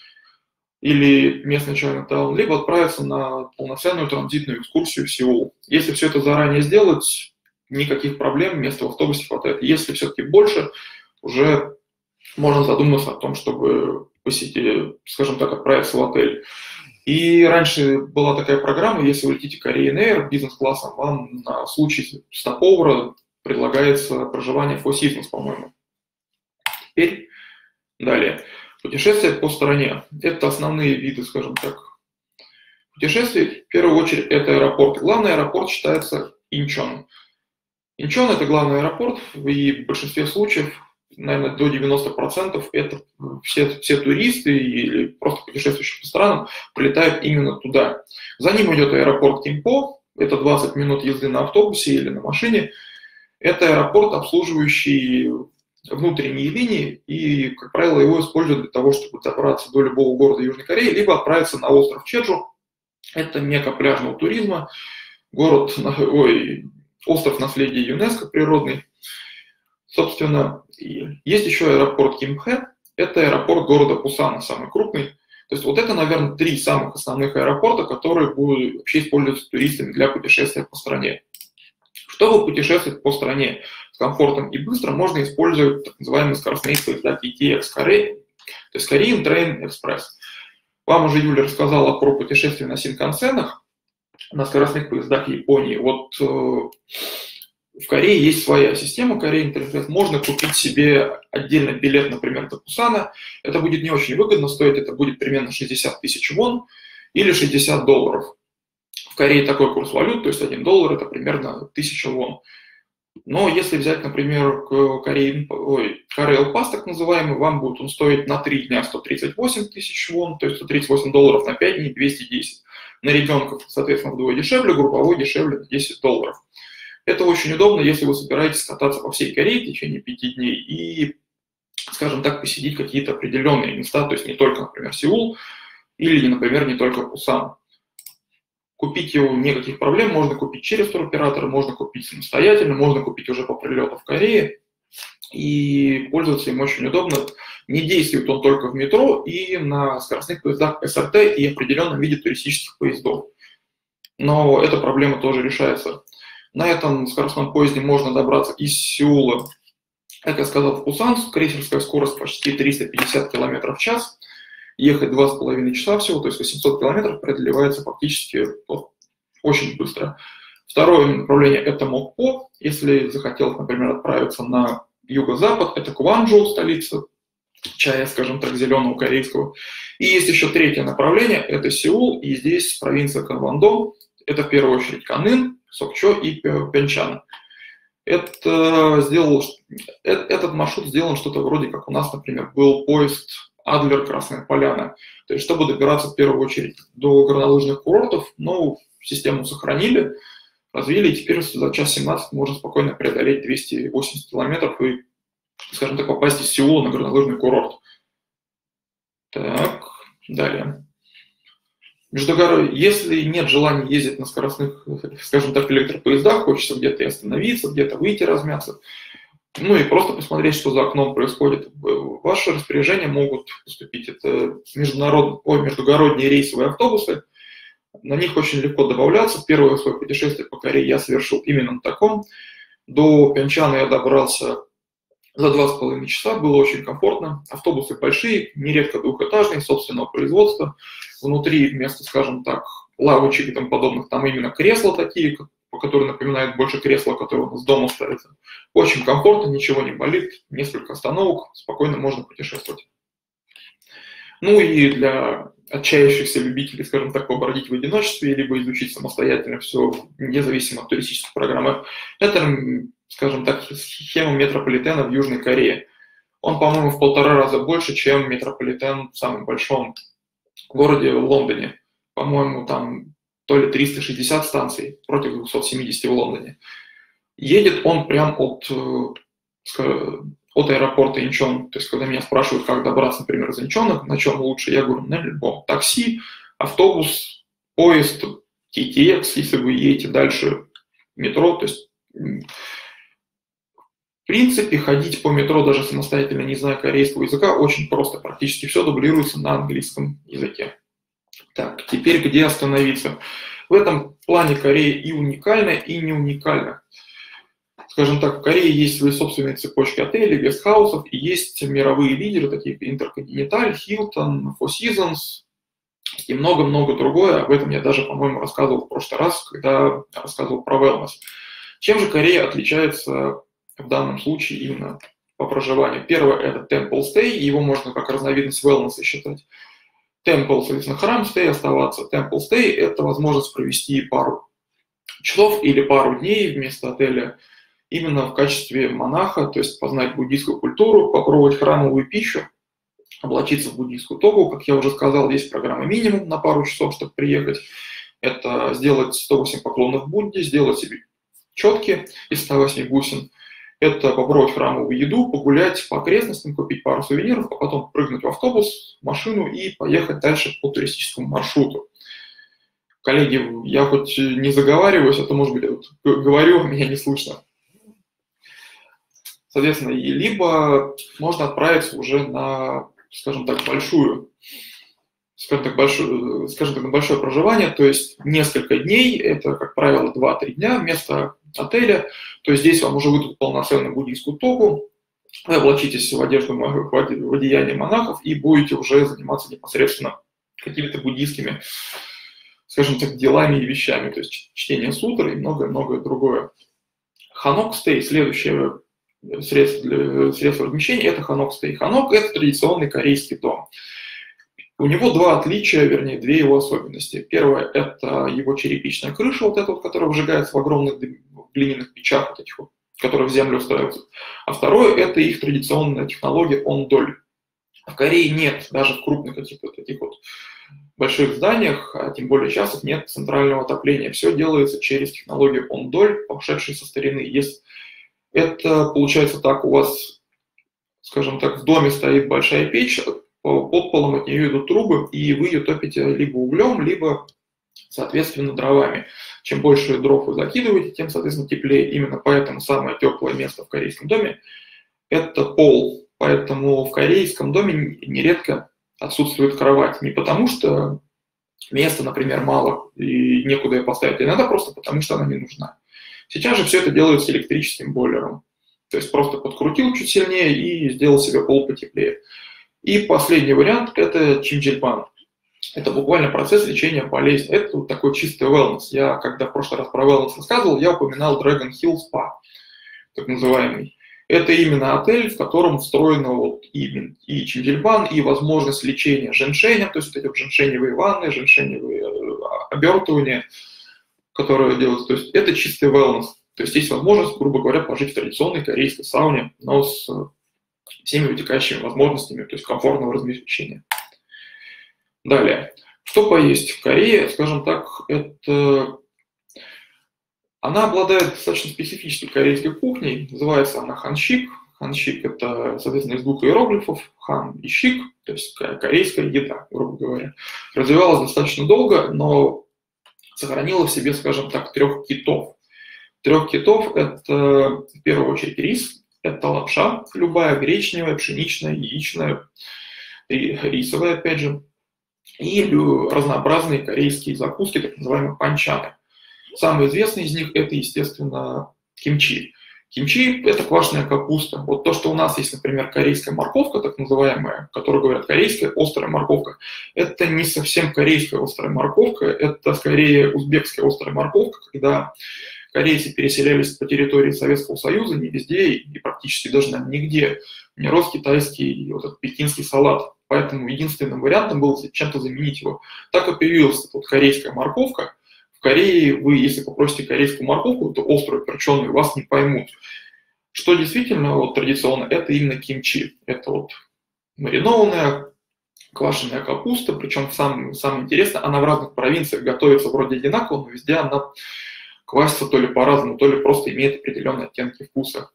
B: или местный Чайнатаун, либо отправиться на полноценную транзитную экскурсию в Сеул. Если все это заранее сделать, никаких проблем, места в автобусе хватает. Если все-таки больше, уже можно задуматься о том, чтобы посетить, скажем так, отправиться в отель. И раньше была такая программа, если вы летите Korean Air бизнес-классом, вам на случай стоповера предлагается проживание Four Seasons, по-моему. Теперь далее. Путешествия по стране. Это основные виды, скажем так, путешествий. В первую очередь это аэропорт. Главный аэропорт считается Инчон. Инчон – это главный аэропорт, и в большинстве случаев, наверное, до 90% это все туристы или просто путешествующие по странам прилетают именно туда. За ним идет аэропорт Кимпо, это 20 минут езды на автобусе или на машине. Это аэропорт, обслуживающий внутренние линии, и, как правило, его используют для того, чтобы добраться до любого города Южной Кореи, либо отправиться на остров Чеджу. Это мекка пляжного туризма, остров наследия ЮНЕСКО природный. Собственно, есть еще аэропорт Кимпхэ, это аэропорт города Пусана, самый крупный. То есть вот это, наверное, 3 самых основных аэропорта, которые будут вообще использоваться туристами для путешествия по стране. Чтобы путешествовать по стране с комфортом и быстро, можно использовать так называемые скоростные поезда KTX Korean, то есть Korean Train Express. Вам уже Юля рассказала про путешествия на Синкансенах, на скоростных поездах Японии. Вот в Корее есть своя система Korean Train Express. Можно купить себе отдельно билет, например, до Пусана. Это будет не очень выгодно, стоить это будет примерно 60 тысяч вон или $60. В Корее такой курс валют, то есть $1 это примерно 1000 вон. Но если взять, например, Карел Пас, так называемый, вам будет он стоить на 3 дня 138 тысяч вон, то есть $138, на 5 дней 210. На ребенка, соответственно, вдвое дешевле, групповой дешевле на $10. Это очень удобно, если вы собираетесь кататься по всей Корее в течение 5 дней и, скажем так, посетить какие-то определенные места, то есть не только, например, Сеул или, например, не только Пусан. Купить его никаких проблем, можно купить через туроператора, можно купить самостоятельно, можно купить уже по прилету в Корее, и пользоваться им очень удобно. Не действует он только в метро и на скоростных поездах СРТ и определенном виде туристических поездов. Но эта проблема тоже решается. На этом скоростном поезде можно добраться из Сеула, как я сказал, в Пусан, крейсерская скорость почти 350 км в час. Ехать 2,5 часа всего, то есть 800 километров преодолевается фактически очень быстро. Второе направление – это Мокпо. Если захотел, например, отправиться на юго-запад, это Кванчжоу, столица чая, скажем так, зеленого корейского. И есть еще третье направление – это Сеул, и здесь провинция Кангвондо. Это в первую очередь Канын, Сокчо и Пьончан. Этот маршрут сделан что-то вроде, как у нас, например, был поезд Адлер, Красная Поляна. То есть, чтобы добираться в первую очередь до горнолыжных курортов, систему сохранили, развили, и теперь за час 17 можно спокойно преодолеть 280 километров и, скажем так, попасть из Сеула на горнолыжный курорт. Так, далее. Если нет желания ездить на скоростных, скажем так, электропоездах, хочется где-то и остановиться, где-то выйти размяться, и просто посмотреть, что за окном происходит. В ваше распоряжение могут поступить это междугородние рейсовые автобусы. На них очень легко добавляться. Первое свое путешествие по Корее я совершил именно на таком. До Пьончана я добрался за 2,5 часа, было очень комфортно. Автобусы большие, нередко двухэтажные, собственного производства. Внутри вместо, скажем так, лавочек и тому подобных, там именно кресла такие, которые напоминают больше кресла, которые у нас дома ставятся. Очень комфортно, ничего не болит, несколько остановок, спокойно можно путешествовать. И для отчаявшихся любителей, скажем так, побродить в одиночестве, либо изучить самостоятельно все, независимо от туристической программы, это, скажем так, схема метрополитена в Южной Корее. Он, по-моему, в 1,5 раза больше, чем метрополитен в самом большом городе в Лондоне. По-моему, там то ли 360 станций против 270 в Лондоне. Едет он прям от аэропорта Инчон. То есть, когда меня спрашивают, как добраться, например, из Инчона, на чем лучше, я говорю, на любом. Такси, автобус, поезд, KTX, если вы едете дальше, метро. То есть, в принципе, ходить по метро, даже самостоятельно, не зная корейского языка, очень просто. Практически все дублируется на английском языке. Так, теперь где остановиться? В этом плане Корея и уникальна, и не уникальна. Скажем так, в Корее есть свои собственные цепочки отелей, гестхаусов, и есть мировые лидеры, такие как Intercontinental, Hilton, Four Seasons и много-много другое. Об этом я даже, по-моему, рассказывал в прошлый раз, когда рассказывал про wellness. Чем же Корея отличается в данном случае именно по проживанию. Первое – это temple stay, его можно как разновидность wellness считать. Temple, соответственно, храм, stay – оставаться. Temple stay – это возможность провести пару часов или пару дней вместо отеля именно в качестве монаха, то есть познать буддийскую культуру, попробовать храмовую пищу, облачиться в буддийскую тогу. Как я уже сказал, есть программа минимум на пару часов, чтобы приехать. Это сделать 108 поклонов Будде, сделать себе четки из 108 бусин. Это попробовать храмовую еду, погулять по окрестностям, купить пару сувениров, а потом прыгнуть в автобус, в машину и поехать дальше по туристическому маршруту. Коллеги, я хоть не заговариваюсь, а то, может быть, я вот говорю, меня не слышно. Соответственно, либо можно отправиться уже на, скажем так, на большое проживание, то есть несколько дней, это, как правило, 2-3 дня вместо отеля, то есть здесь вам уже выдадут полноценную буддийскую тогу, вы облачитесь в одежду, в одеяние монахов и будете уже заниматься непосредственно какими-то буддийскими, скажем так, делами и вещами, то есть чтение сутр и многое-многое другое. Hanok Stay, следующее средство размещения, это Hanok Stay. Hanok – это традиционный корейский дом. У него два отличия, вернее, две его особенности. Первое – это его черепичная крыша, вот эта вот, которая выжигается в огромных глиняных печах, вот этих вот, которые в землю встраиваются. А второе – это их традиционная технология ондоль. В Корее нет, даже в крупных таких вот больших зданиях, а тем более частых, нет центрального отопления. Все делается через технологию ондоль, пошедшей со старины. Это получается так, у вас, скажем так, в доме стоит большая печь, под полом от нее идут трубы, и вы ее топите либо углем, либо, соответственно, дровами. Чем больше дров вы закидываете, тем, соответственно, теплее. Именно поэтому самое теплое место в корейском доме – это пол. Поэтому в корейском доме нередко отсутствует кровать. Не потому что места, например, мало и некуда ее поставить, а иногда просто потому что она не нужна. Сейчас же все это делается электрическим бойлером. То есть просто подкрутил чуть сильнее и сделал себе пол потеплее. И последний вариант – это чимджильбан. Это буквально процесс лечения болезни. Это вот такой чистый wellness. Я, когда в прошлый раз про wellness рассказывал, я упоминал Dragon Hill Spa, так называемый. Это именно отель, в котором встроено вот и чимджильбан, и возможность лечения женьшенем, то есть вот эти вот женьшеневые ванны, женьшеневые обертывания, которые делаются. То есть это чистый wellness. То есть есть возможность, грубо говоря, пожить в традиционной корейской сауне, но с всеми вытекающими возможностями, то есть комфортного размещения. Далее. Что поесть в Корее, скажем так, она обладает достаточно специфической корейской кухней, называется она ханщик. Ханщик – это, соответственно, из двух иероглифов, хан и щик, то есть корейская еда, грубо говоря. Развивалась достаточно долго, но сохранила в себе, скажем так, 3 китов. 3 китов – это, в первую очередь, рис, это лапша, любая гречневая, пшеничная, яичная, рисовая, опять же, и разнообразные корейские закуски, так называемые панчаны. Самый известный из них – это, естественно, кимчи. Кимчи – это квашеная капуста. Вот то, что у нас есть, например, корейская морковка, так называемая, которую говорят корейская острая морковка, это не совсем корейская острая морковка, это скорее узбекская острая морковка, когда корейцы переселялись по территории Советского Союза, не везде и практически даже нигде не рос китайский вот этот пекинский салат. Поэтому единственным вариантом было чем-то заменить его. Так и появилась вот корейская морковка. В Корее вы, если попросите корейскую морковку, то острую, перченую, вас не поймут. Что действительно вот, традиционно, это именно кимчи. Это вот маринованная квашеная капуста, причем самое интересное, она в разных провинциях готовится вроде одинаково, но везде она квасится то ли по-разному, то ли просто имеет определенные оттенки вкуса.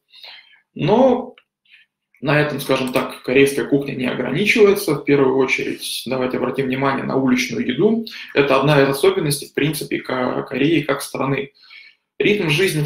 B: Но на этом, скажем так, корейская кухня не ограничивается. В первую очередь, давайте обратим внимание на уличную еду. Это одна из особенностей, в принципе, Кореи как страны. Ритм жизни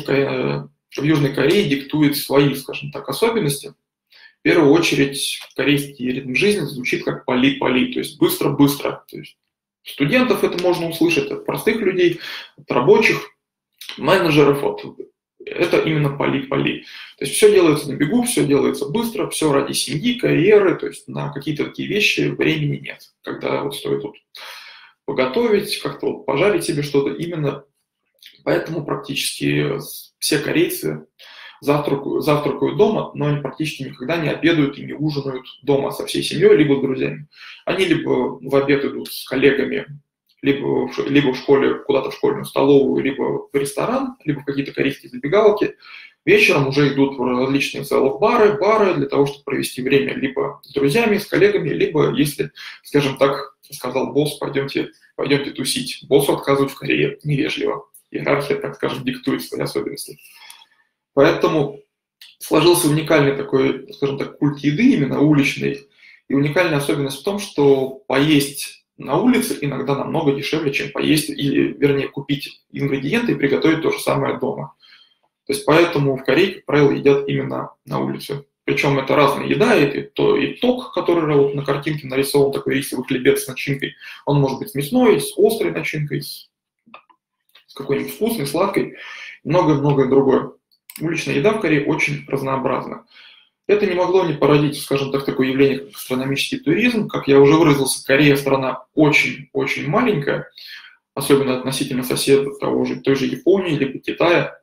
B: в Южной Корее диктует свои, скажем так, особенности. В первую очередь, корейский ритм жизни звучит как пали-пали, то есть быстро-быстро. То есть студентов это можно услышать, от простых людей, от рабочих, менеджеров, это именно пали-пали. То есть все делается на бегу, все делается быстро, все ради семьи, карьеры, то есть на какие-то такие вещи времени нет. Когда вот стоит вот поготовить, как-то вот пожарить себе что-то, именно поэтому практически все корейцы завтракают дома, но они практически никогда не обедают и не ужинают дома со всей семьей, либо с друзьями. Они либо в обед идут с коллегами, либо в школе, куда-то в школьную столовую, либо в ресторан, либо в какие-то корейские забегаловки. Вечером уже идут в различные целых бары для того, чтобы провести время либо с друзьями, с коллегами, либо, если, скажем так, сказал босс, пойдемте тусить. Боссу отказывать в Корее невежливо. Иерархия, так скажем, диктует свои особенности. Поэтому сложился уникальный такой, скажем так, культ еды, именно уличный. И уникальная особенность в том, что поесть на улице иногда намного дешевле, чем поесть, или, вернее, купить ингредиенты и приготовить то же самое дома. То есть поэтому в Корее, как правило, едят именно на улице. Причем это разная еда, это и ток, который вот на картинке нарисован, такой рисовый хлебец с начинкой. Он может быть с мясной, с острой начинкой, с какой-нибудь вкусной, сладкой, многое-многое другое. Уличная еда в Корее очень разнообразна. Это не могло не породить, скажем так, такое явление, как гастрономический туризм. Как я уже выразился, Корея страна очень-очень маленькая, особенно относительно соседа той же Японии либо Китая.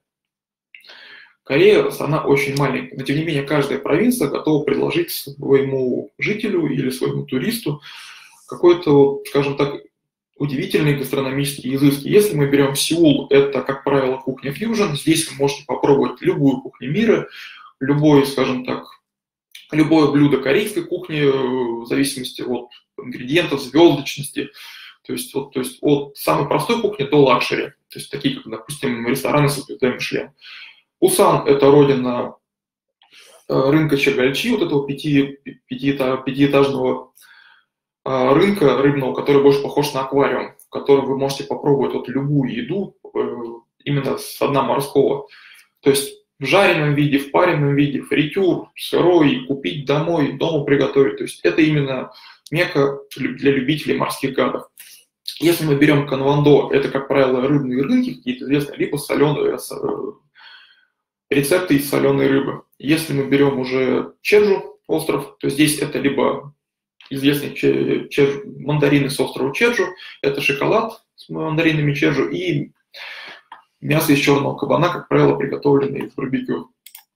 B: Корея страна очень маленькая, но тем не менее каждая провинция готова предложить своему жителю или своему туристу какой-то, скажем так, удивительные гастрономические изыски. Если мы берем Сеул, это, как правило, кухня фьюжн. Здесь вы можете попробовать любую кухню мира, любое, скажем так, любое блюдо корейской кухни, в зависимости от ингредиентов, звездочности. То есть от самой простой кухни до лакшери. То есть такие, как, допустим, рестораны с звездой Мишлен. Пусан – это родина рынка Чагальчи, вот этого пятиэтажного рынка рыбного, который больше похож на аквариум, в котором вы можете попробовать вот любую еду именно с дна морского. То есть в жареном виде, в пареном виде, фритюр, сырой, купить домой, дома приготовить. То есть это именно мекка для любителей морских гадов. Если мы берем Канвондо, это, как правило, рыбные рынки какие-то известные, либо соленые рецепты из соленой рыбы. Если мы берем уже Чеджу остров, то здесь это либо известные мандарины с острова Чеджу, это шоколад с мандаринами Чеджу и мясо из черного кабана, как правило, приготовленное в барбекю.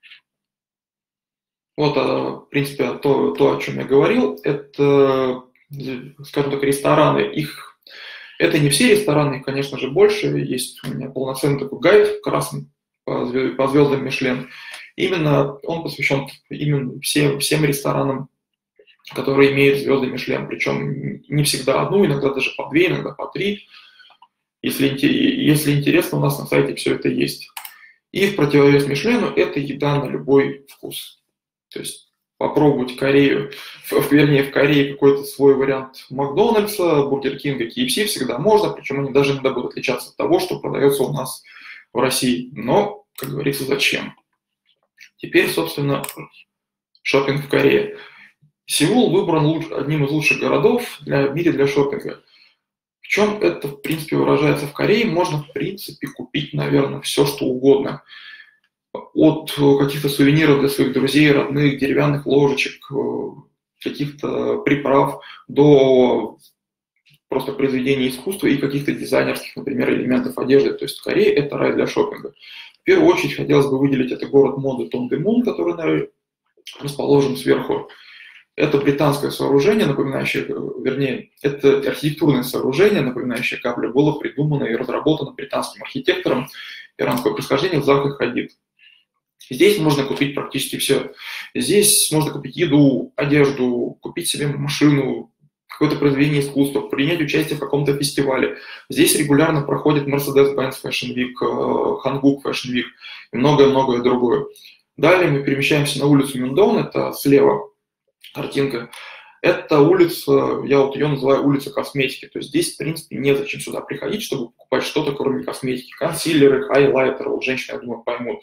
B: Вот, в принципе, то, о чем я говорил, это, скажем так, рестораны. Это не все рестораны, их, конечно же, больше. Есть у меня полноценный такой гайд красный по звездам Мишлен. Именно он посвящен именно всем ресторанам, которые имеют звезды Мишлен. Причем не всегда одну, иногда даже по 2, иногда по 3. Если интересно, у нас на сайте все это есть. И в противовес Мишлену это еда на любой вкус. То есть попробовать Корею, вернее в Корее какой-то свой вариант Макдональдса, Бургер Кинга, KFC всегда можно, причем они даже иногда будут отличаться от того, что продается у нас в России. Но, как говорится, зачем? Теперь, собственно, шопинг в Корее. Сеул выбран одним из лучших городов в мире для шопинга. В чем это, в принципе, выражается в Корее? Можно, в принципе, купить, наверное, все, что угодно. От каких-то сувениров для своих друзей, родных, деревянных ложечек, каких-то приправ, до просто произведений искусства и каких-то дизайнерских, например, элементов одежды. То есть Корея – это рай для шопинга. В первую очередь хотелось бы выделить это город моды Тондэмун, который расположен сверху. Это британское сооружение, напоминающее, вернее, это архитектурное сооружение, напоминающее каплю, было придумано и разработано британским архитектором иранского происхождения Захой Хадид. Здесь можно купить практически все. Здесь можно купить еду, одежду, купить себе машину, какое-то произведение искусства, принять участие в каком-то фестивале. Здесь регулярно проходит Mercedes-Benz Fashion Week, Hanguk Fashion Week и многое-многое другое. Далее мы перемещаемся на улицу Мюндон, это слева картинка. Это улица, я вот ее называю улица косметики. То есть здесь, в принципе, незачем сюда приходить, чтобы покупать что-то, кроме косметики. Консилеры, хайлайтеры, вот женщины, я думаю, поймут.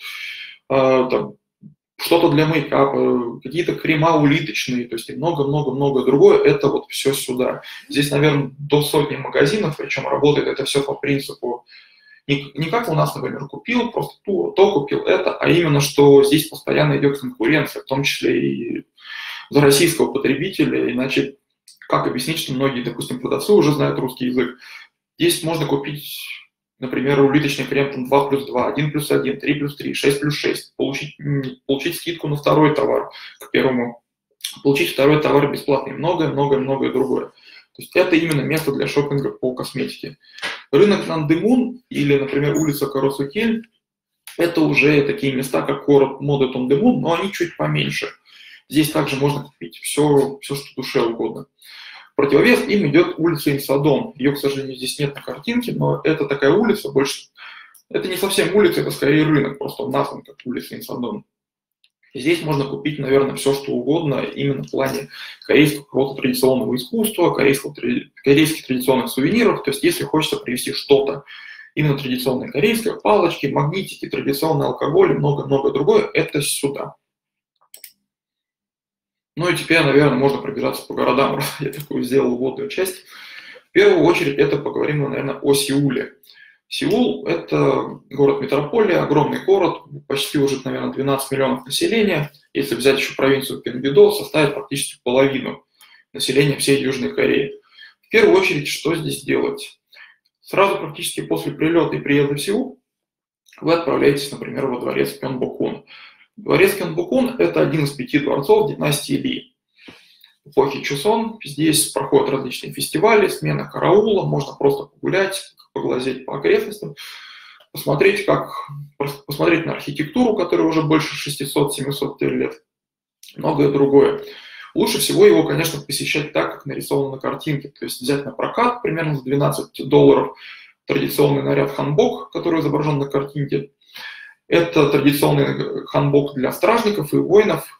B: Что-то для мейкапа, какие-то крема улиточные, то есть и много-много-много другое, это вот все сюда. Здесь, наверное, до 100 магазинов, причем работает это все по принципу не как у нас, например, купил, просто то купил это, а именно, что здесь постоянно идет конкуренция, в том числе и за российского потребителя, иначе как объяснить, что многие, допустим, продавцы уже знают русский язык. Здесь можно купить например, улиточный крем там 2+2, 1+1, 3+3, 6+6, получить скидку на второй товар к первому, получить второй товар бесплатно и многое-многое-многое другое. То есть это именно место для шопинга по косметике. Рынок Нандемун или, например, улица Каросукель – это уже такие места, как город Моде Тондемун, но они чуть поменьше. Здесь также можно купить все, что душе угодно. В противовес им идет улица Инсадон. Ее, к сожалению, здесь нет на картинке, но это такая улица, больше... Это не совсем улица, это скорее рынок, просто он назван как улица Инсадон. Здесь можно купить, наверное, все, что угодно, именно в плане корейского какого-то традиционного искусства, корейских традиционных сувениров. То есть, если хочется привезти что-то именно традиционное корейское, палочки, магнитики, традиционный алкоголь и много-много другое, это сюда. Ну и теперь, наверное, можно пробежаться по городам, раз я такую сделал вводную часть. В первую очередь, это поговорим, наверное, о Сеуле. Сеул – это город-метрополия, огромный город, почти уже, наверное, 12 миллионов населения. Если взять еще провинцию Кёнгидо, составит практически половину населения всей Южной Кореи. В первую очередь, что здесь делать? Сразу практически после прилета и приезда в Сеул вы отправляетесь, например, во дворец Кёнбокун. Дворец Кёнбокун – это один из 5 дворцов династии Ли. В эпохе Чосон здесь проходят различные фестивали, смена караула, можно просто погулять, поглазеть по окрестностям, посмотреть на архитектуру, которая уже больше 600-700 лет, многое другое. Лучше всего его, конечно, посещать так, как нарисовано на картинке, то есть взять на прокат примерно за $12 традиционный наряд ханбок, который изображен на картинке. Это традиционный ханбок для стражников и воинов,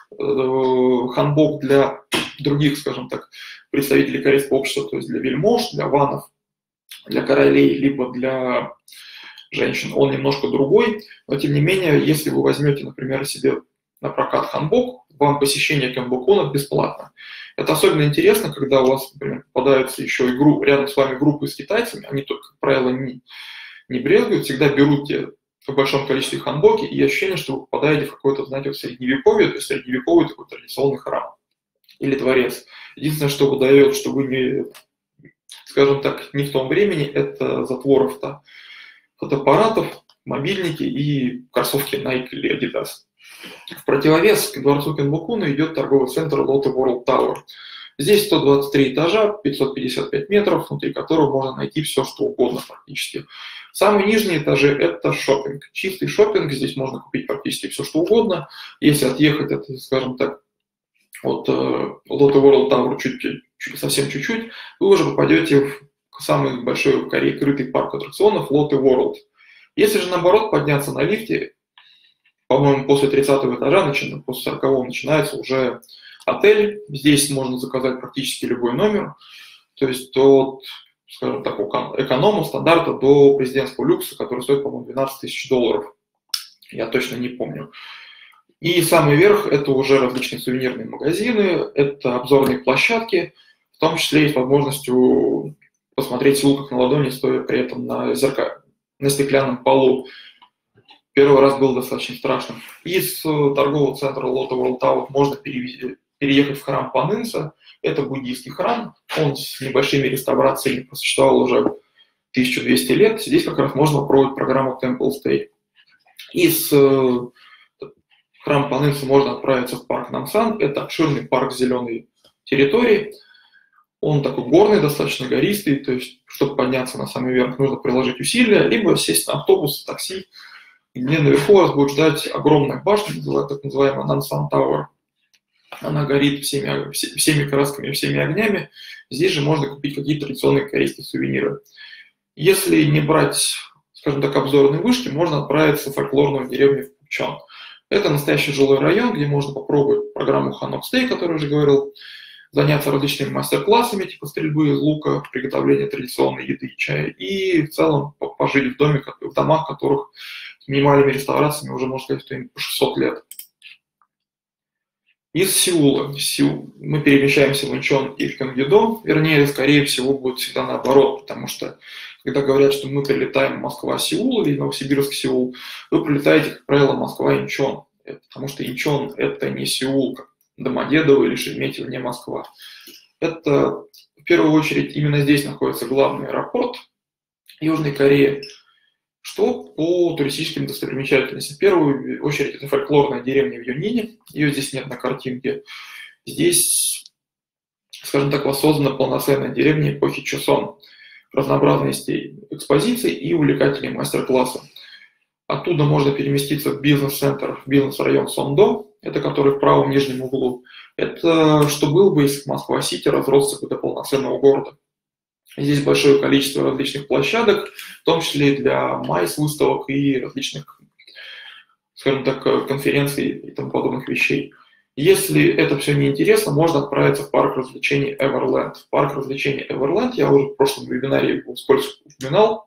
B: ханбок для других, скажем так, представителей корейского общества, то есть для вельмож, для ванов, для королей, либо для женщин. Он немножко другой, но тем не менее, если вы возьмете, например, себе на прокат ханбок, вам посещение Кёнбокуна бесплатно. Это особенно интересно, когда у вас, например, попадается еще и рядом с вами группы с китайцами, они только, как правило, не брезгуют, всегда берут те в большом количестве ханбоки, и ощущение, что вы попадаете в какое-то, знаете, в средневековье, то есть средневековый такой традиционный храм или дворец. Единственное, что выдает, что вы не, скажем так, не в том времени, это затвор фотоаппаратов, мобильники и кроссовки Nike или Adidas. В противовес к дворцу Кёнбокуна идет торговый центр Lotte World Tower. Здесь 123 этажа, 555 метров, внутри которого можно найти все, что угодно практически. Самые нижние этажи – это шопинг. Чистый шопинг, здесь можно купить практически все, что угодно. Если отъехать, это, скажем так, от Lotte World Tower совсем чуть-чуть, вы уже попадете в самый большой в Корее крытый парк аттракционов Lotte World. Если же, наоборот, подняться на лифте, по-моему, после 30-го этажа, после 40-го начинается уже отель. Здесь можно заказать практически любой номер, то есть от, скажем так, эконома, стандарта до президентского люкса, который стоит, по-моему, $12 000. Я точно не помню. И самый верх – это уже различные сувенирные магазины, это обзорные площадки, в том числе и с возможностью посмотреть Сеул как на ладони, стоя при этом на стеклянном полу. Первый раз было достаточно страшно. Из торгового центра Lotte World Tower можно переехать в храм Панынса. Это буддийский храм. Он с небольшими реставрациями просуществовал уже 1200 лет. Здесь как раз можно попробовать программу Temple Stay. Из храма Панынса можно отправиться в парк Намсан. Это обширный парк зеленой территории. Он такой горный, достаточно гористый. То есть, чтобы подняться на самый верх, нужно приложить усилия, либо сесть на автобус, такси, где наверху вас будет ждать огромная башня, так называемая Намсан Tower. Она горит всеми красками, всеми огнями. Здесь же можно купить какие-то традиционные корейские сувениры. Если не брать, скажем так, обзорные вышки, можно отправиться в фольклорную деревню в Пукчон. Это настоящий жилой район, где можно попробовать программу Hanok Stay, о которой я уже говорил, заняться различными мастер-классами, типа стрельбы из лука, приготовления традиционной еды и чая, и в целом пожить в домах, которых с минимальными реставрациями уже, можно сказать, что им по 600 лет. Из Сеула мы перемещаемся в Инчон и в Кёнгидо, вернее, скорее всего, будет всегда наоборот, потому что, когда говорят, что мы прилетаем Москва-Сеул или Новосибирск-Сеул, вы прилетаете, как правило, Москва-Инчон, потому что Инчон – это не Сеул, как Домодедово или Шереметьево, не Москва. Это, в первую очередь, именно здесь находится главный аэропорт Южной Кореи. Что по туристическим достопримечательностям? В первую очередь это фольклорная деревня в Юнине. Ее здесь нет на картинке. Здесь, скажем так, воссоздана полноценная деревня эпохи Чосон. Разнообразности экспозиций и увлекательные мастер-классы. Оттуда можно переместиться в бизнес-центр, в бизнес-район Сондо, это который в правом нижнем углу. Это что было бы, если Москва-Сити разросся до полноценного города. Здесь большое количество различных площадок, в том числе и для майс-выставок и различных, скажем так, конференций и тому подобных вещей. Если это все не интересно, можно отправиться в парк развлечений Everland. Парк развлечений Everland, я уже в прошлом вебинаре его вскользь упоминал,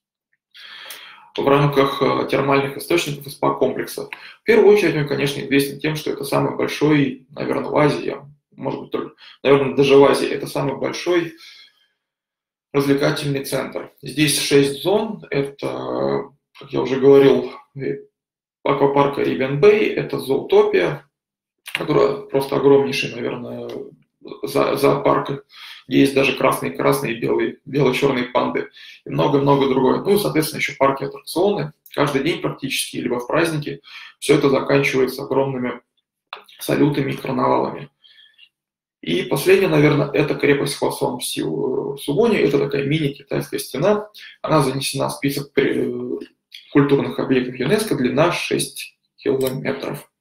B: в рамках термальных источников и спа-комплекса. В первую очередь он, конечно, известен тем, что это самый большой, наверное, в Азии, может быть, только, наверное, даже в Азии, это самый большой развлекательный центр. Здесь 6 зон, это, как я уже говорил, аквапарк Caribbean Bay, это Зоотопия, которая просто огромнейший, наверное, зоопарк, где есть даже красные и белые, бело-черные панды и много-много другое. Ну и, соответственно, еще парки аттракционы. Каждый день практически, либо в праздники, все это заканчивается огромными салютами и карнавалами. И последнее, наверное, это крепость Хвасон в Сувоне. Это такая мини-китайская стена. Она занесена в список культурных объектов ЮНЕСКО, длина 6 километров.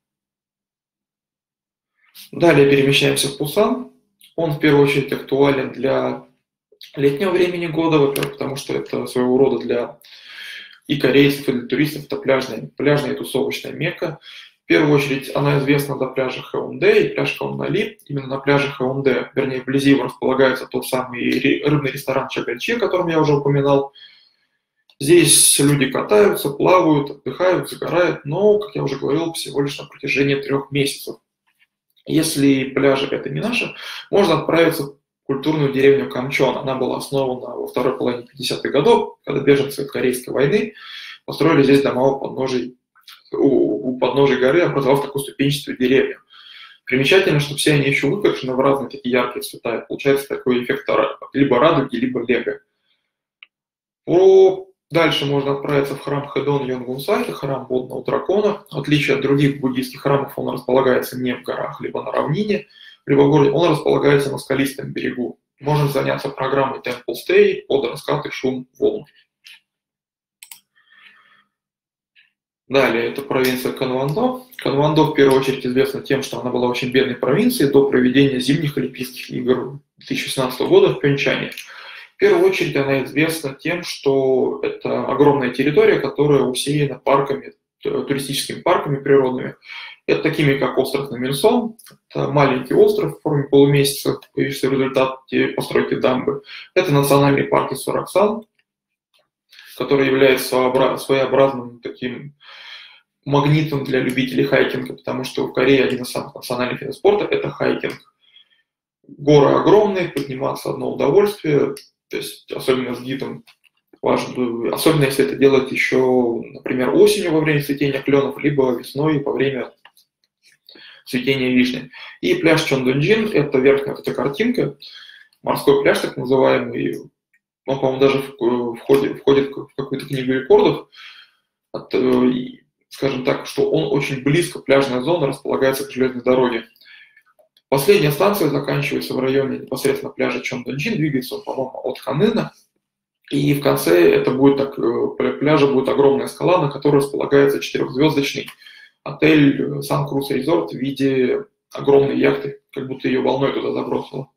B: Далее перемещаемся в Пусан. Он в первую очередь актуален для летнего времени года, во-первых, потому что это своего рода для и корейцев, и для туристов, это пляжная и тусовочная Мекка. В первую очередь она известна на пляже Хэунде и пляж Каунали. Именно на пляже Хэунде, вернее, вблизи его располагается тот самый рыбный ресторан Чагальчи, о котором я уже упоминал. Здесь люди катаются, плавают, отдыхают, загорают, но, как я уже говорил, всего лишь на протяжении 3 месяцев. Если пляжи это не наши, можно отправиться в культурную деревню Камчон. Она была основана во второй половине 50-х годов, когда беженцы Корейской войны построили здесь дома у подножия горы, образовав такую ступенчатую деревню. Примечательно, что все они еще выкрашены в разные такие яркие цвета. Получается такой эффект либо радуги, либо лего. Дальше можно отправиться в храм Хэдон Йонгунса, это храм водного дракона. В отличие от других буддийских храмов, он располагается не в горах, либо на равнине, либо в городе. Он располагается на скалистом берегу. Можно заняться программой Temple Stay под раскат и шум волн. Далее это провинция Канвандо. Канвандо в первую очередь известна тем, что она была очень бедной провинцией до проведения зимних Олимпийских игр 2016 года в Пхенчхане. В первую очередь она известна тем, что это огромная территория, которая усеяна парками, туристическими парками природными. Это такими, как остров Наминсон, это маленький остров в форме полумесяца, появившийся в результате постройки дамбы. Это национальный парк Сораксан, который является своеобразным таким магнитом для любителей хайкинга, потому что в Корее один из самых национальных видов спорта – это хайкинг. Горы огромные, подниматься одно удовольствие, то есть особенно с гидом важно, особенно если это делать еще, например, осенью во время цветения кленов, либо весной во время цветения вишни. И пляж Чондонджин – это верхняя вот эта картинка, морской пляж так называемый, он, по-моему, даже входит в какую-то книгу рекордов, скажем так, что он очень близко, пляжная зона располагается к железной дороге. Последняя станция заканчивается в районе непосредственно пляжа Чондонджин, двигается он, по-моему, от Ханына. И в конце это будет пляжа будет огромная скала, на которой располагается 4-звездочный отель Sun Cruise Resort в виде огромной яхты, как будто ее волной туда забросило.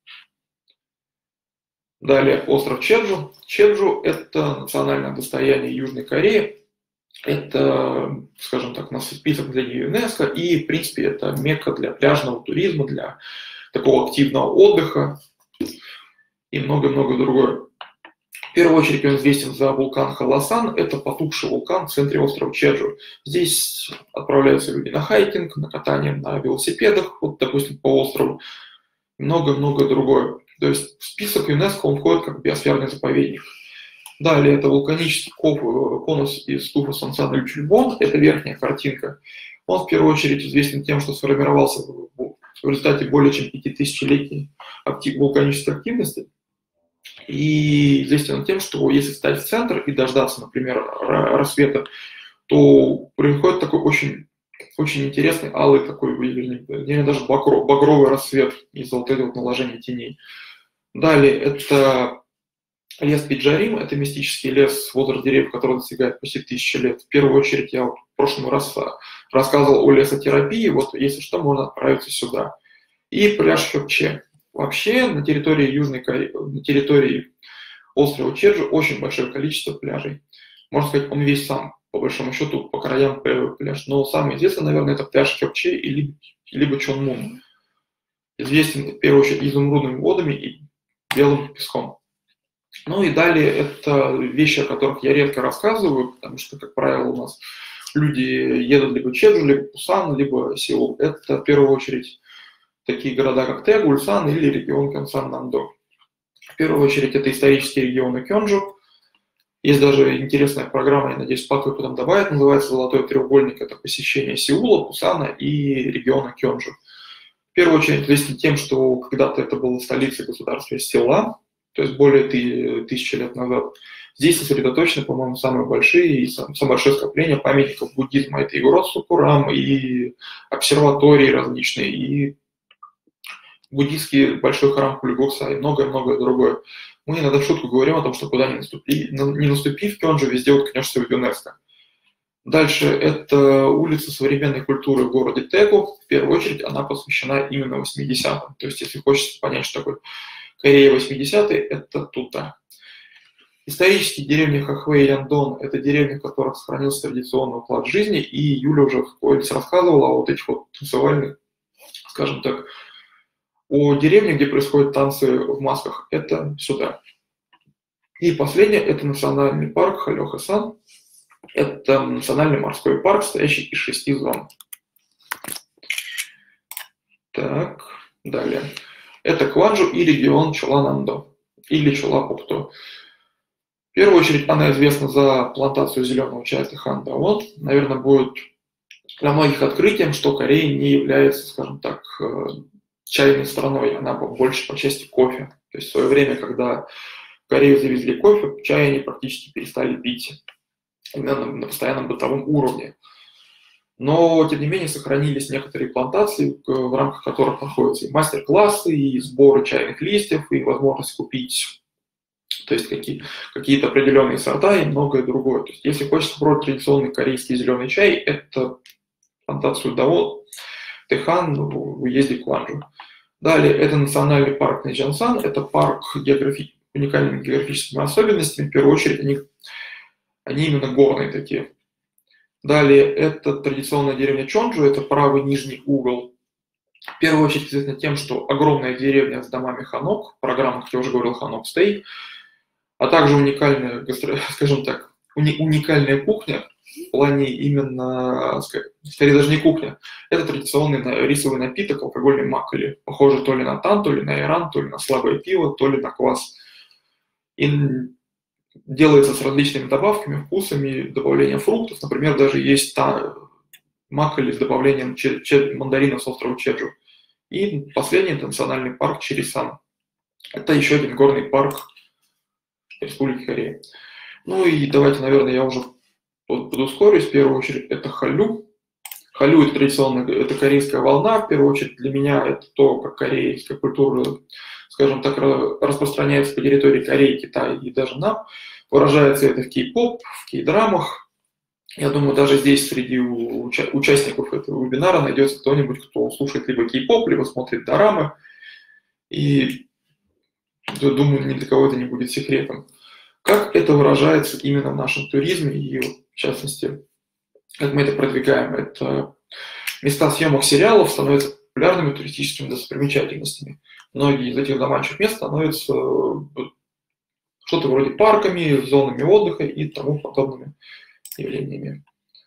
B: Далее остров Чеджу. Чеджу – это национальное достояние Южной Кореи. Это, скажем так, у нас список для ЮНЕСКО, и, в принципе, это мекка для пляжного туризма, для такого активного отдыха и много-много другое. В первую очередь он известен за вулкан Халасан, это потухший вулкан в центре острова Чеджу. Здесь отправляются люди на хайкинг, на катание на велосипедах, вот, допустим, по острову, много-много другое. То есть в список ЮНЕСКО он входит как биосферный заповедник. Далее это вулканический конус из туфа Сан-Сан-Эль-Чульбон, это верхняя картинка. Он в первую очередь известен тем, что сформировался в результате более чем 5000-летней вулканической активности. И известен тем, что если встать в центр и дождаться, например, рассвета, то приходит такой очень интересный алый такой, или даже багровый рассвет из-за вот этого наложения теней. Далее это лес Пиджарим, это мистический лес, возраст деревьев, который достигает почти 1000 лет. В первую очередь я в прошлый раз рассказывал о лесотерапии, вот если что, можно отправиться сюда. И пляж Хёкче. Вообще на территории Южной Кореи, на территории острова Чеджу очень большое количество пляжей. Можно сказать, он весь сам, по большому счету, по краям пляж. Но самый известный, наверное, это пляж Хёкче либо Чонмун. Известен, в первую очередь, изумрудными водами и белым песком. Ну и далее это вещи, о которых я редко рассказываю, потому что, как правило, у нас люди едут либо Чеджу, либо Пусан, либо Сеул. Это в первую очередь такие города, как Тэгу, Ульсан или регион Кёнсан-Нандо. В первую очередь это исторические регионы Кёнджу. Есть даже интересная программа, я надеюсь, Пак потом добавит, называется «Золотой треугольник». Это посещение Сеула, Пусана и региона Кёнджу. В первую очередь известен тем, что когда-то это была столица государства Села, то есть более 1000 лет назад. Здесь сосредоточены, по-моему, самые большие и самое большое скопление памятников буддизма. Это и город Сукурам, и обсерватории различные, и буддийский большой храм Кулигокса, и многое-многое другое. Мы иногда в шутку говорим о том, что куда ни наступи в Кёнджу, везде уткнешься в ЮНЕСКО. Дальше это улица современной культуры в городе Тэгу. В первую очередь она посвящена именно 80-м. То есть если хочется понять, что такое Корея 80-е, это туда. Исторические деревни Хахвэй и Яндон – это деревни, в которых сохранился традиционный уклад жизни, и Юля уже в Коэльсе рассказывала о вот этих вот танцевальных, скажем так, о деревне, где происходят танцы в масках. Это сюда. И последнее – это национальный парк Халёха-сан. Это национальный морской парк, состоящий из 6 зон. Так, далее. Это Кванджу и регион Чоланандо, или Чола-Пукто. В первую очередь она известна за плантацию зеленого чая Тэхан-Даон. Наверное, будет для многих открытием, что Корея не является, скажем так, чайной страной, она больше по части кофе. То есть в свое время, когда в Корею завезли кофе, чай они практически перестали пить именно на постоянном бытовом уровне. Но, тем не менее, сохранились некоторые плантации, в рамках которых находятся и мастер-классы, и сборы чайных листьев, и возможность купить, то есть какие-то определенные сорта и многое другое. То есть, если хочется попробовать традиционный корейский зеленый чай, это плантацию Даон, Тэхан в уезде Кванджу. Далее, это национальный парк Нэчжансан, это парк уникальными географическими особенностями, в первую очередь они именно горные такие. Далее, это традиционная деревня Чонджу, это правый нижний угол. В первую очередь известна тем, что огромная деревня с домами Ханок, программа, как я уже говорил, Ханок Стей, а также уникальная, скажем так, уникальная кухня, в плане именно, скорее даже не кухня, это традиционный рисовый напиток, алкогольный макколи, похожий то ли на тан, то ли на иран, то ли на слабое пиво, то ли на квас. И делается с различными добавками, вкусами, добавлением фруктов. Например, даже есть макколи с добавлением мандарина с острова Чеджу. И последний – это национальный парк Чирисан. Это еще один горный парк Республики Корея. Ну и давайте, наверное, я уже подускорюсь. В первую очередь это Халю. Халю – это традиционная, это корейская волна. В первую очередь для меня это то, как корейская культура, скажем так, распространяется по территории Кореи, Китая и даже нам. Выражается это в кей-поп, в кей-драмах. Я думаю, даже здесь среди участников этого вебинара найдется кто-нибудь, кто слушает либо кей-поп, либо смотрит дорамы. И думаю, ни для кого это не будет секретом. Как это выражается именно в нашем туризме и, в частности, как мы это продвигаем? Это места съемок сериалов становятся популярными туристическими достопримечательностями. Многие из этих заманчивых мест становятся что-то вроде парками, зонами отдыха и тому подобными явлениями.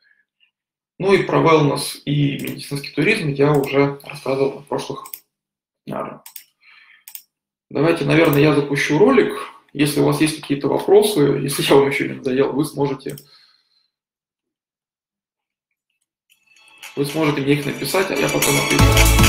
B: Ну и про wellness и медицинский туризм я уже рассказывал на прошлых вебинарах. Давайте, наверное, я запущу ролик. Если у вас есть какие-то вопросы, если я вам еще не надоел, вы сможете мне их написать, а я потом отвечу.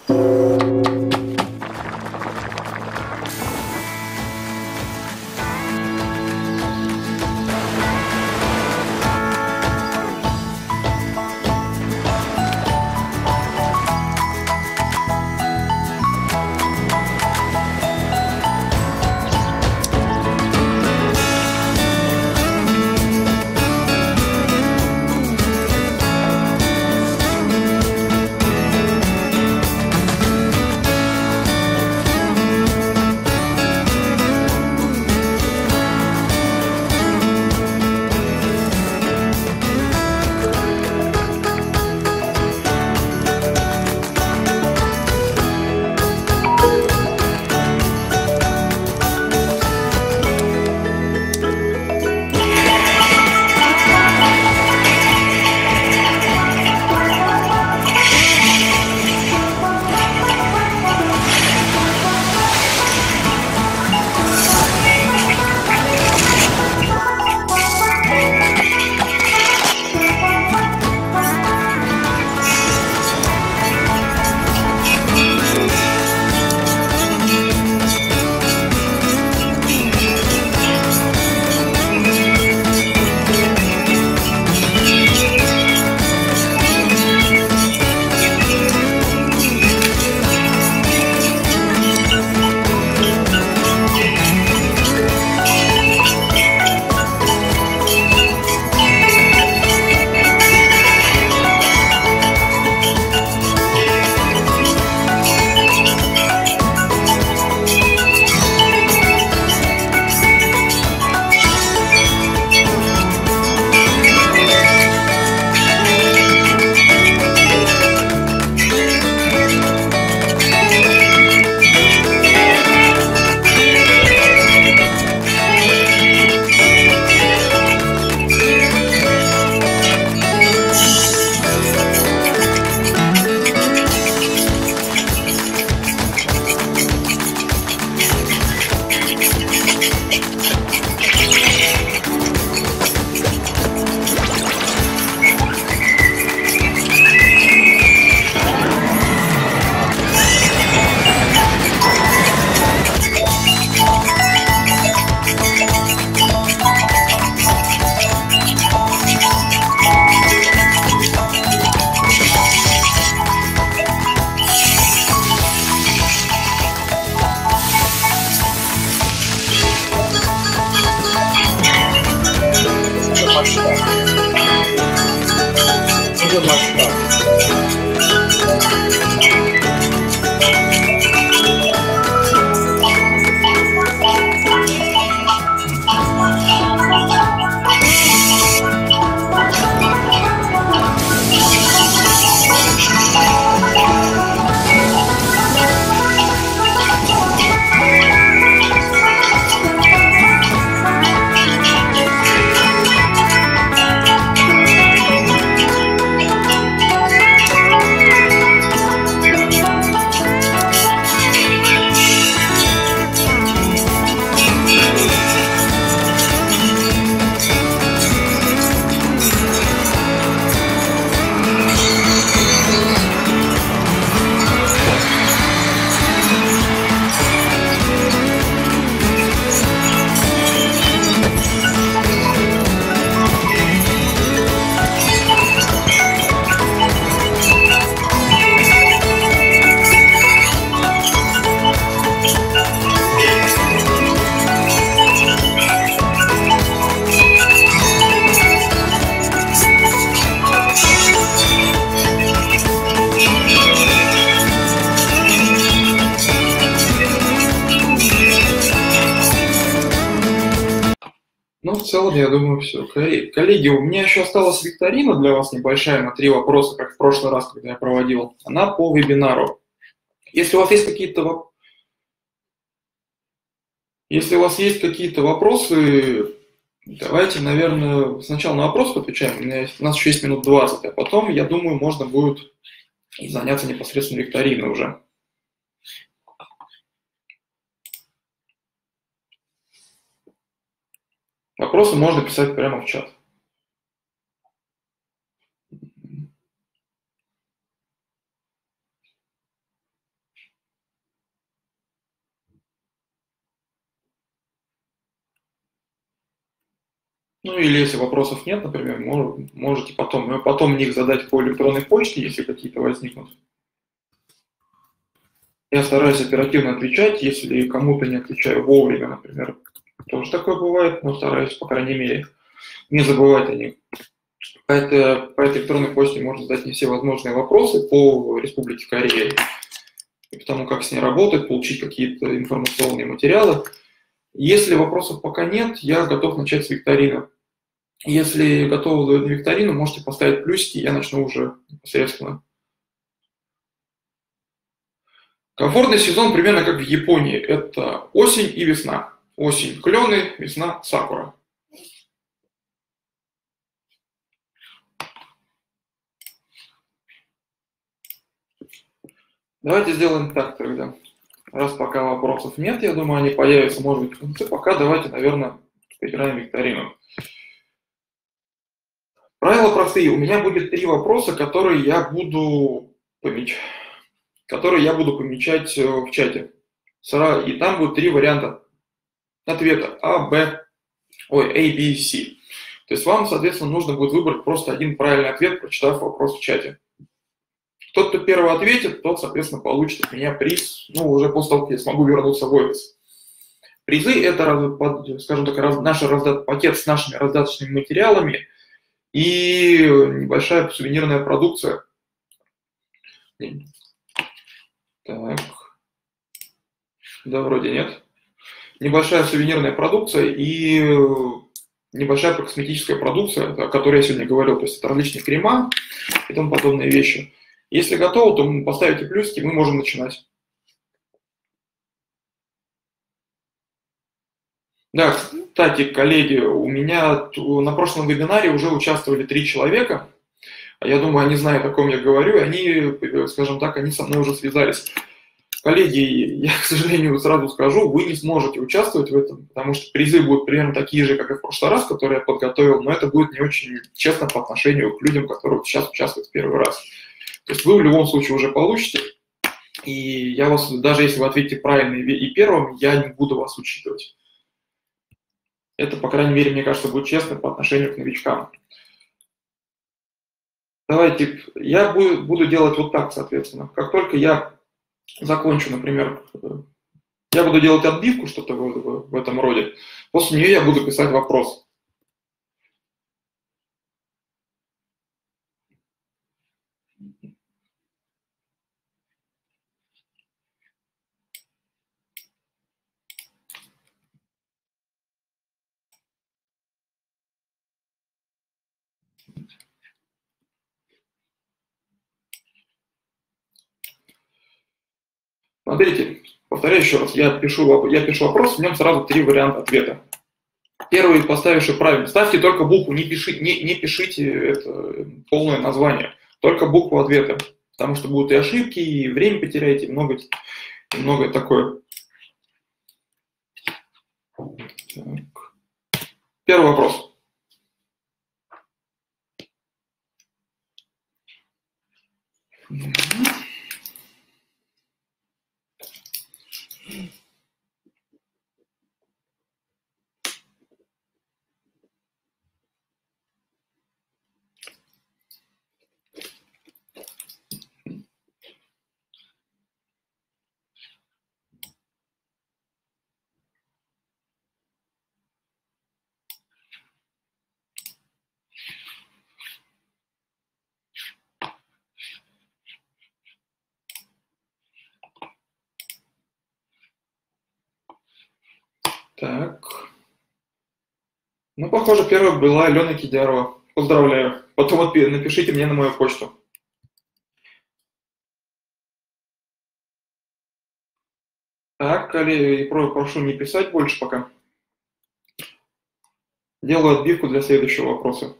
B: Ну, в целом, я думаю, все. Коллеги, у меня еще осталась викторина для вас небольшая на 3 вопроса, как в прошлый раз, когда я проводил. Она по вебинару. Если у вас есть какие-то вопросы, давайте, наверное, сначала на вопрос отвечаем. У нас еще есть минут 20, а потом, я думаю, можно будет заняться непосредственно викториной уже. Вопросы можно писать прямо в чат. Ну или если вопросов нет, например, можете потом мне их задать по электронной почте, если какие-то возникнут. Я стараюсь оперативно отвечать, если кому-то не отвечаю вовремя, например. Тоже такое бывает, но стараюсь, по крайней мере, не забывать о них. По этой электронной почте можно задать мне все возможные вопросы по Республике Корея и потому, как с ней работать, получить какие-то информационные материалы. Если вопросов пока нет, я готов начать с викторины. Если готовы на викторину, можете поставить плюсики, я начну уже непосредственно. Комфортный сезон примерно как в Японии. Это осень и весна. Осень – клены, весна – сакура. Давайте сделаем так тогда. Раз пока вопросов нет, я думаю, они появятся, может быть, в конце. Пока давайте, наверное, поиграем в викторину. Правила простые. У меня будет 3 вопроса, которые я буду помечать в чате. И там будет 3 варианта ответа. А, B, C. То есть вам, соответственно, нужно будет выбрать просто один правильный ответ, прочитав вопрос в чате. Тот, кто первый ответит, тот, соответственно, получит от меня приз, уже после того, как я смогу вернуться в офис. Призы – это, скажем так, наш пакет с нашими раздаточными материалами и небольшая сувенирная продукция. Так, да, вроде нет. Небольшая сувенирная продукция и небольшая косметическая продукция, о которой я сегодня говорил, то есть это различные крема и тому подобные вещи. Если готовы, то поставите плюсики, мы можем начинать. Да, кстати, коллеги, у меня на прошлом вебинаре уже участвовали 3 человека. Я думаю, они знают, о ком я говорю, и они, скажем так, они со мной уже связались. Коллеги, я, к сожалению, сразу скажу, вы не сможете участвовать в этом, потому что призы будут примерно такие же, как и в прошлый раз, которые я подготовил, но это будет не очень честно по отношению к людям, которые сейчас участвуют в первый раз. То есть вы в любом случае уже получите, и я вас, даже если вы ответите правильно и первым, я не буду вас учитывать. Это, по крайней мере, мне кажется, будет честно по отношению к новичкам. Давайте, я буду делать вот так, соответственно. Как только я закончу, например, я буду делать отбивку, что-то в этом роде. После нее я буду писать вопрос. Смотрите, повторяю еще раз, я пишу вопрос, в нем сразу 3 варианта ответа. Первый, поставивший правильно, ставьте только букву, не пишите это полное название, только букву ответа, потому что будут и ошибки, и время потеряете, и многое такое. Так. Первый вопрос. Так. Ну, похоже, первая была Алена Кидярова. Поздравляю. Потом напишите мне на мою почту. Так, коллеги, прошу не писать больше пока. Делаю отбивку для следующего вопроса.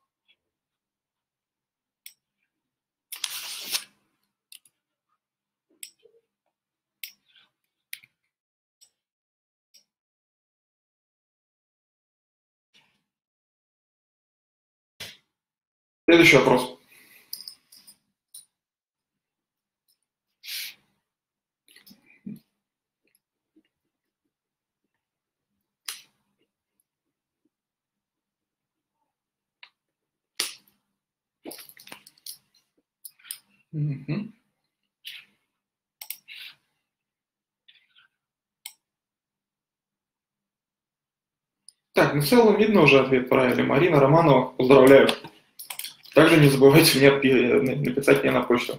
B: Следующий вопрос. Угу. Так, ну в целом видно уже ответ правильный. Марина Романова, поздравляю. Также не забывайте мне написать мне на почту.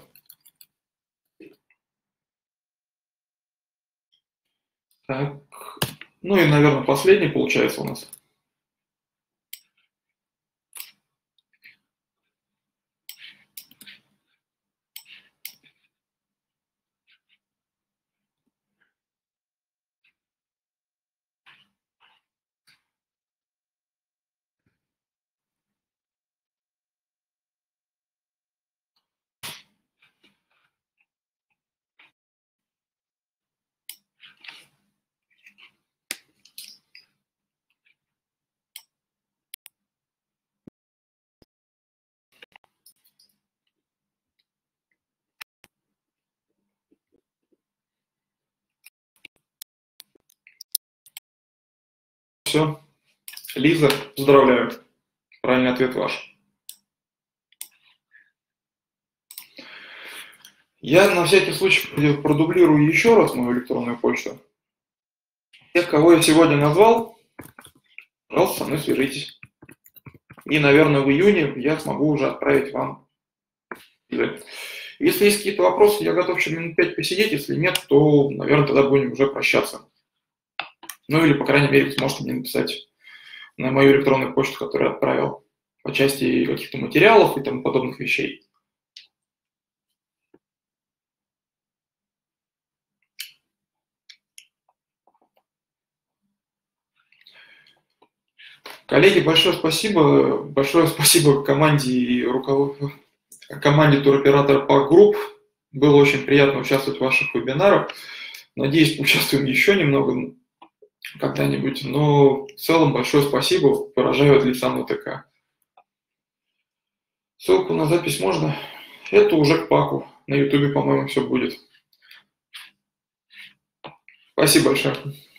B: Так, ну и, наверное, последний получается у нас. Все. Лиза, поздравляю. Правильный ответ ваш. Я на всякий случай продублирую еще раз мою электронную почту. Тех, кого я сегодня назвал, пожалуйста, со мной свяжитесь. И, наверное, в июне я смогу уже отправить вам. Если есть какие-то вопросы, я готов еще минут 5 посидеть. Если нет, то, наверное, тогда будем уже прощаться. Ну или, по крайней мере, вы сможете мне написать на мою электронную почту, которую я отправил, по части каких-то материалов и тому подобных вещей. Коллеги, большое спасибо команде и команде туроператора Park Group. Было очень приятно участвовать в ваших вебинарах. Надеюсь, поучаствуем еще немного когда-нибудь. Но в целом большое спасибо. Выражаю от лица НТК. Ссылку на запись можно? Это уже к Паку. На YouTube, по-моему, все будет. Спасибо большое.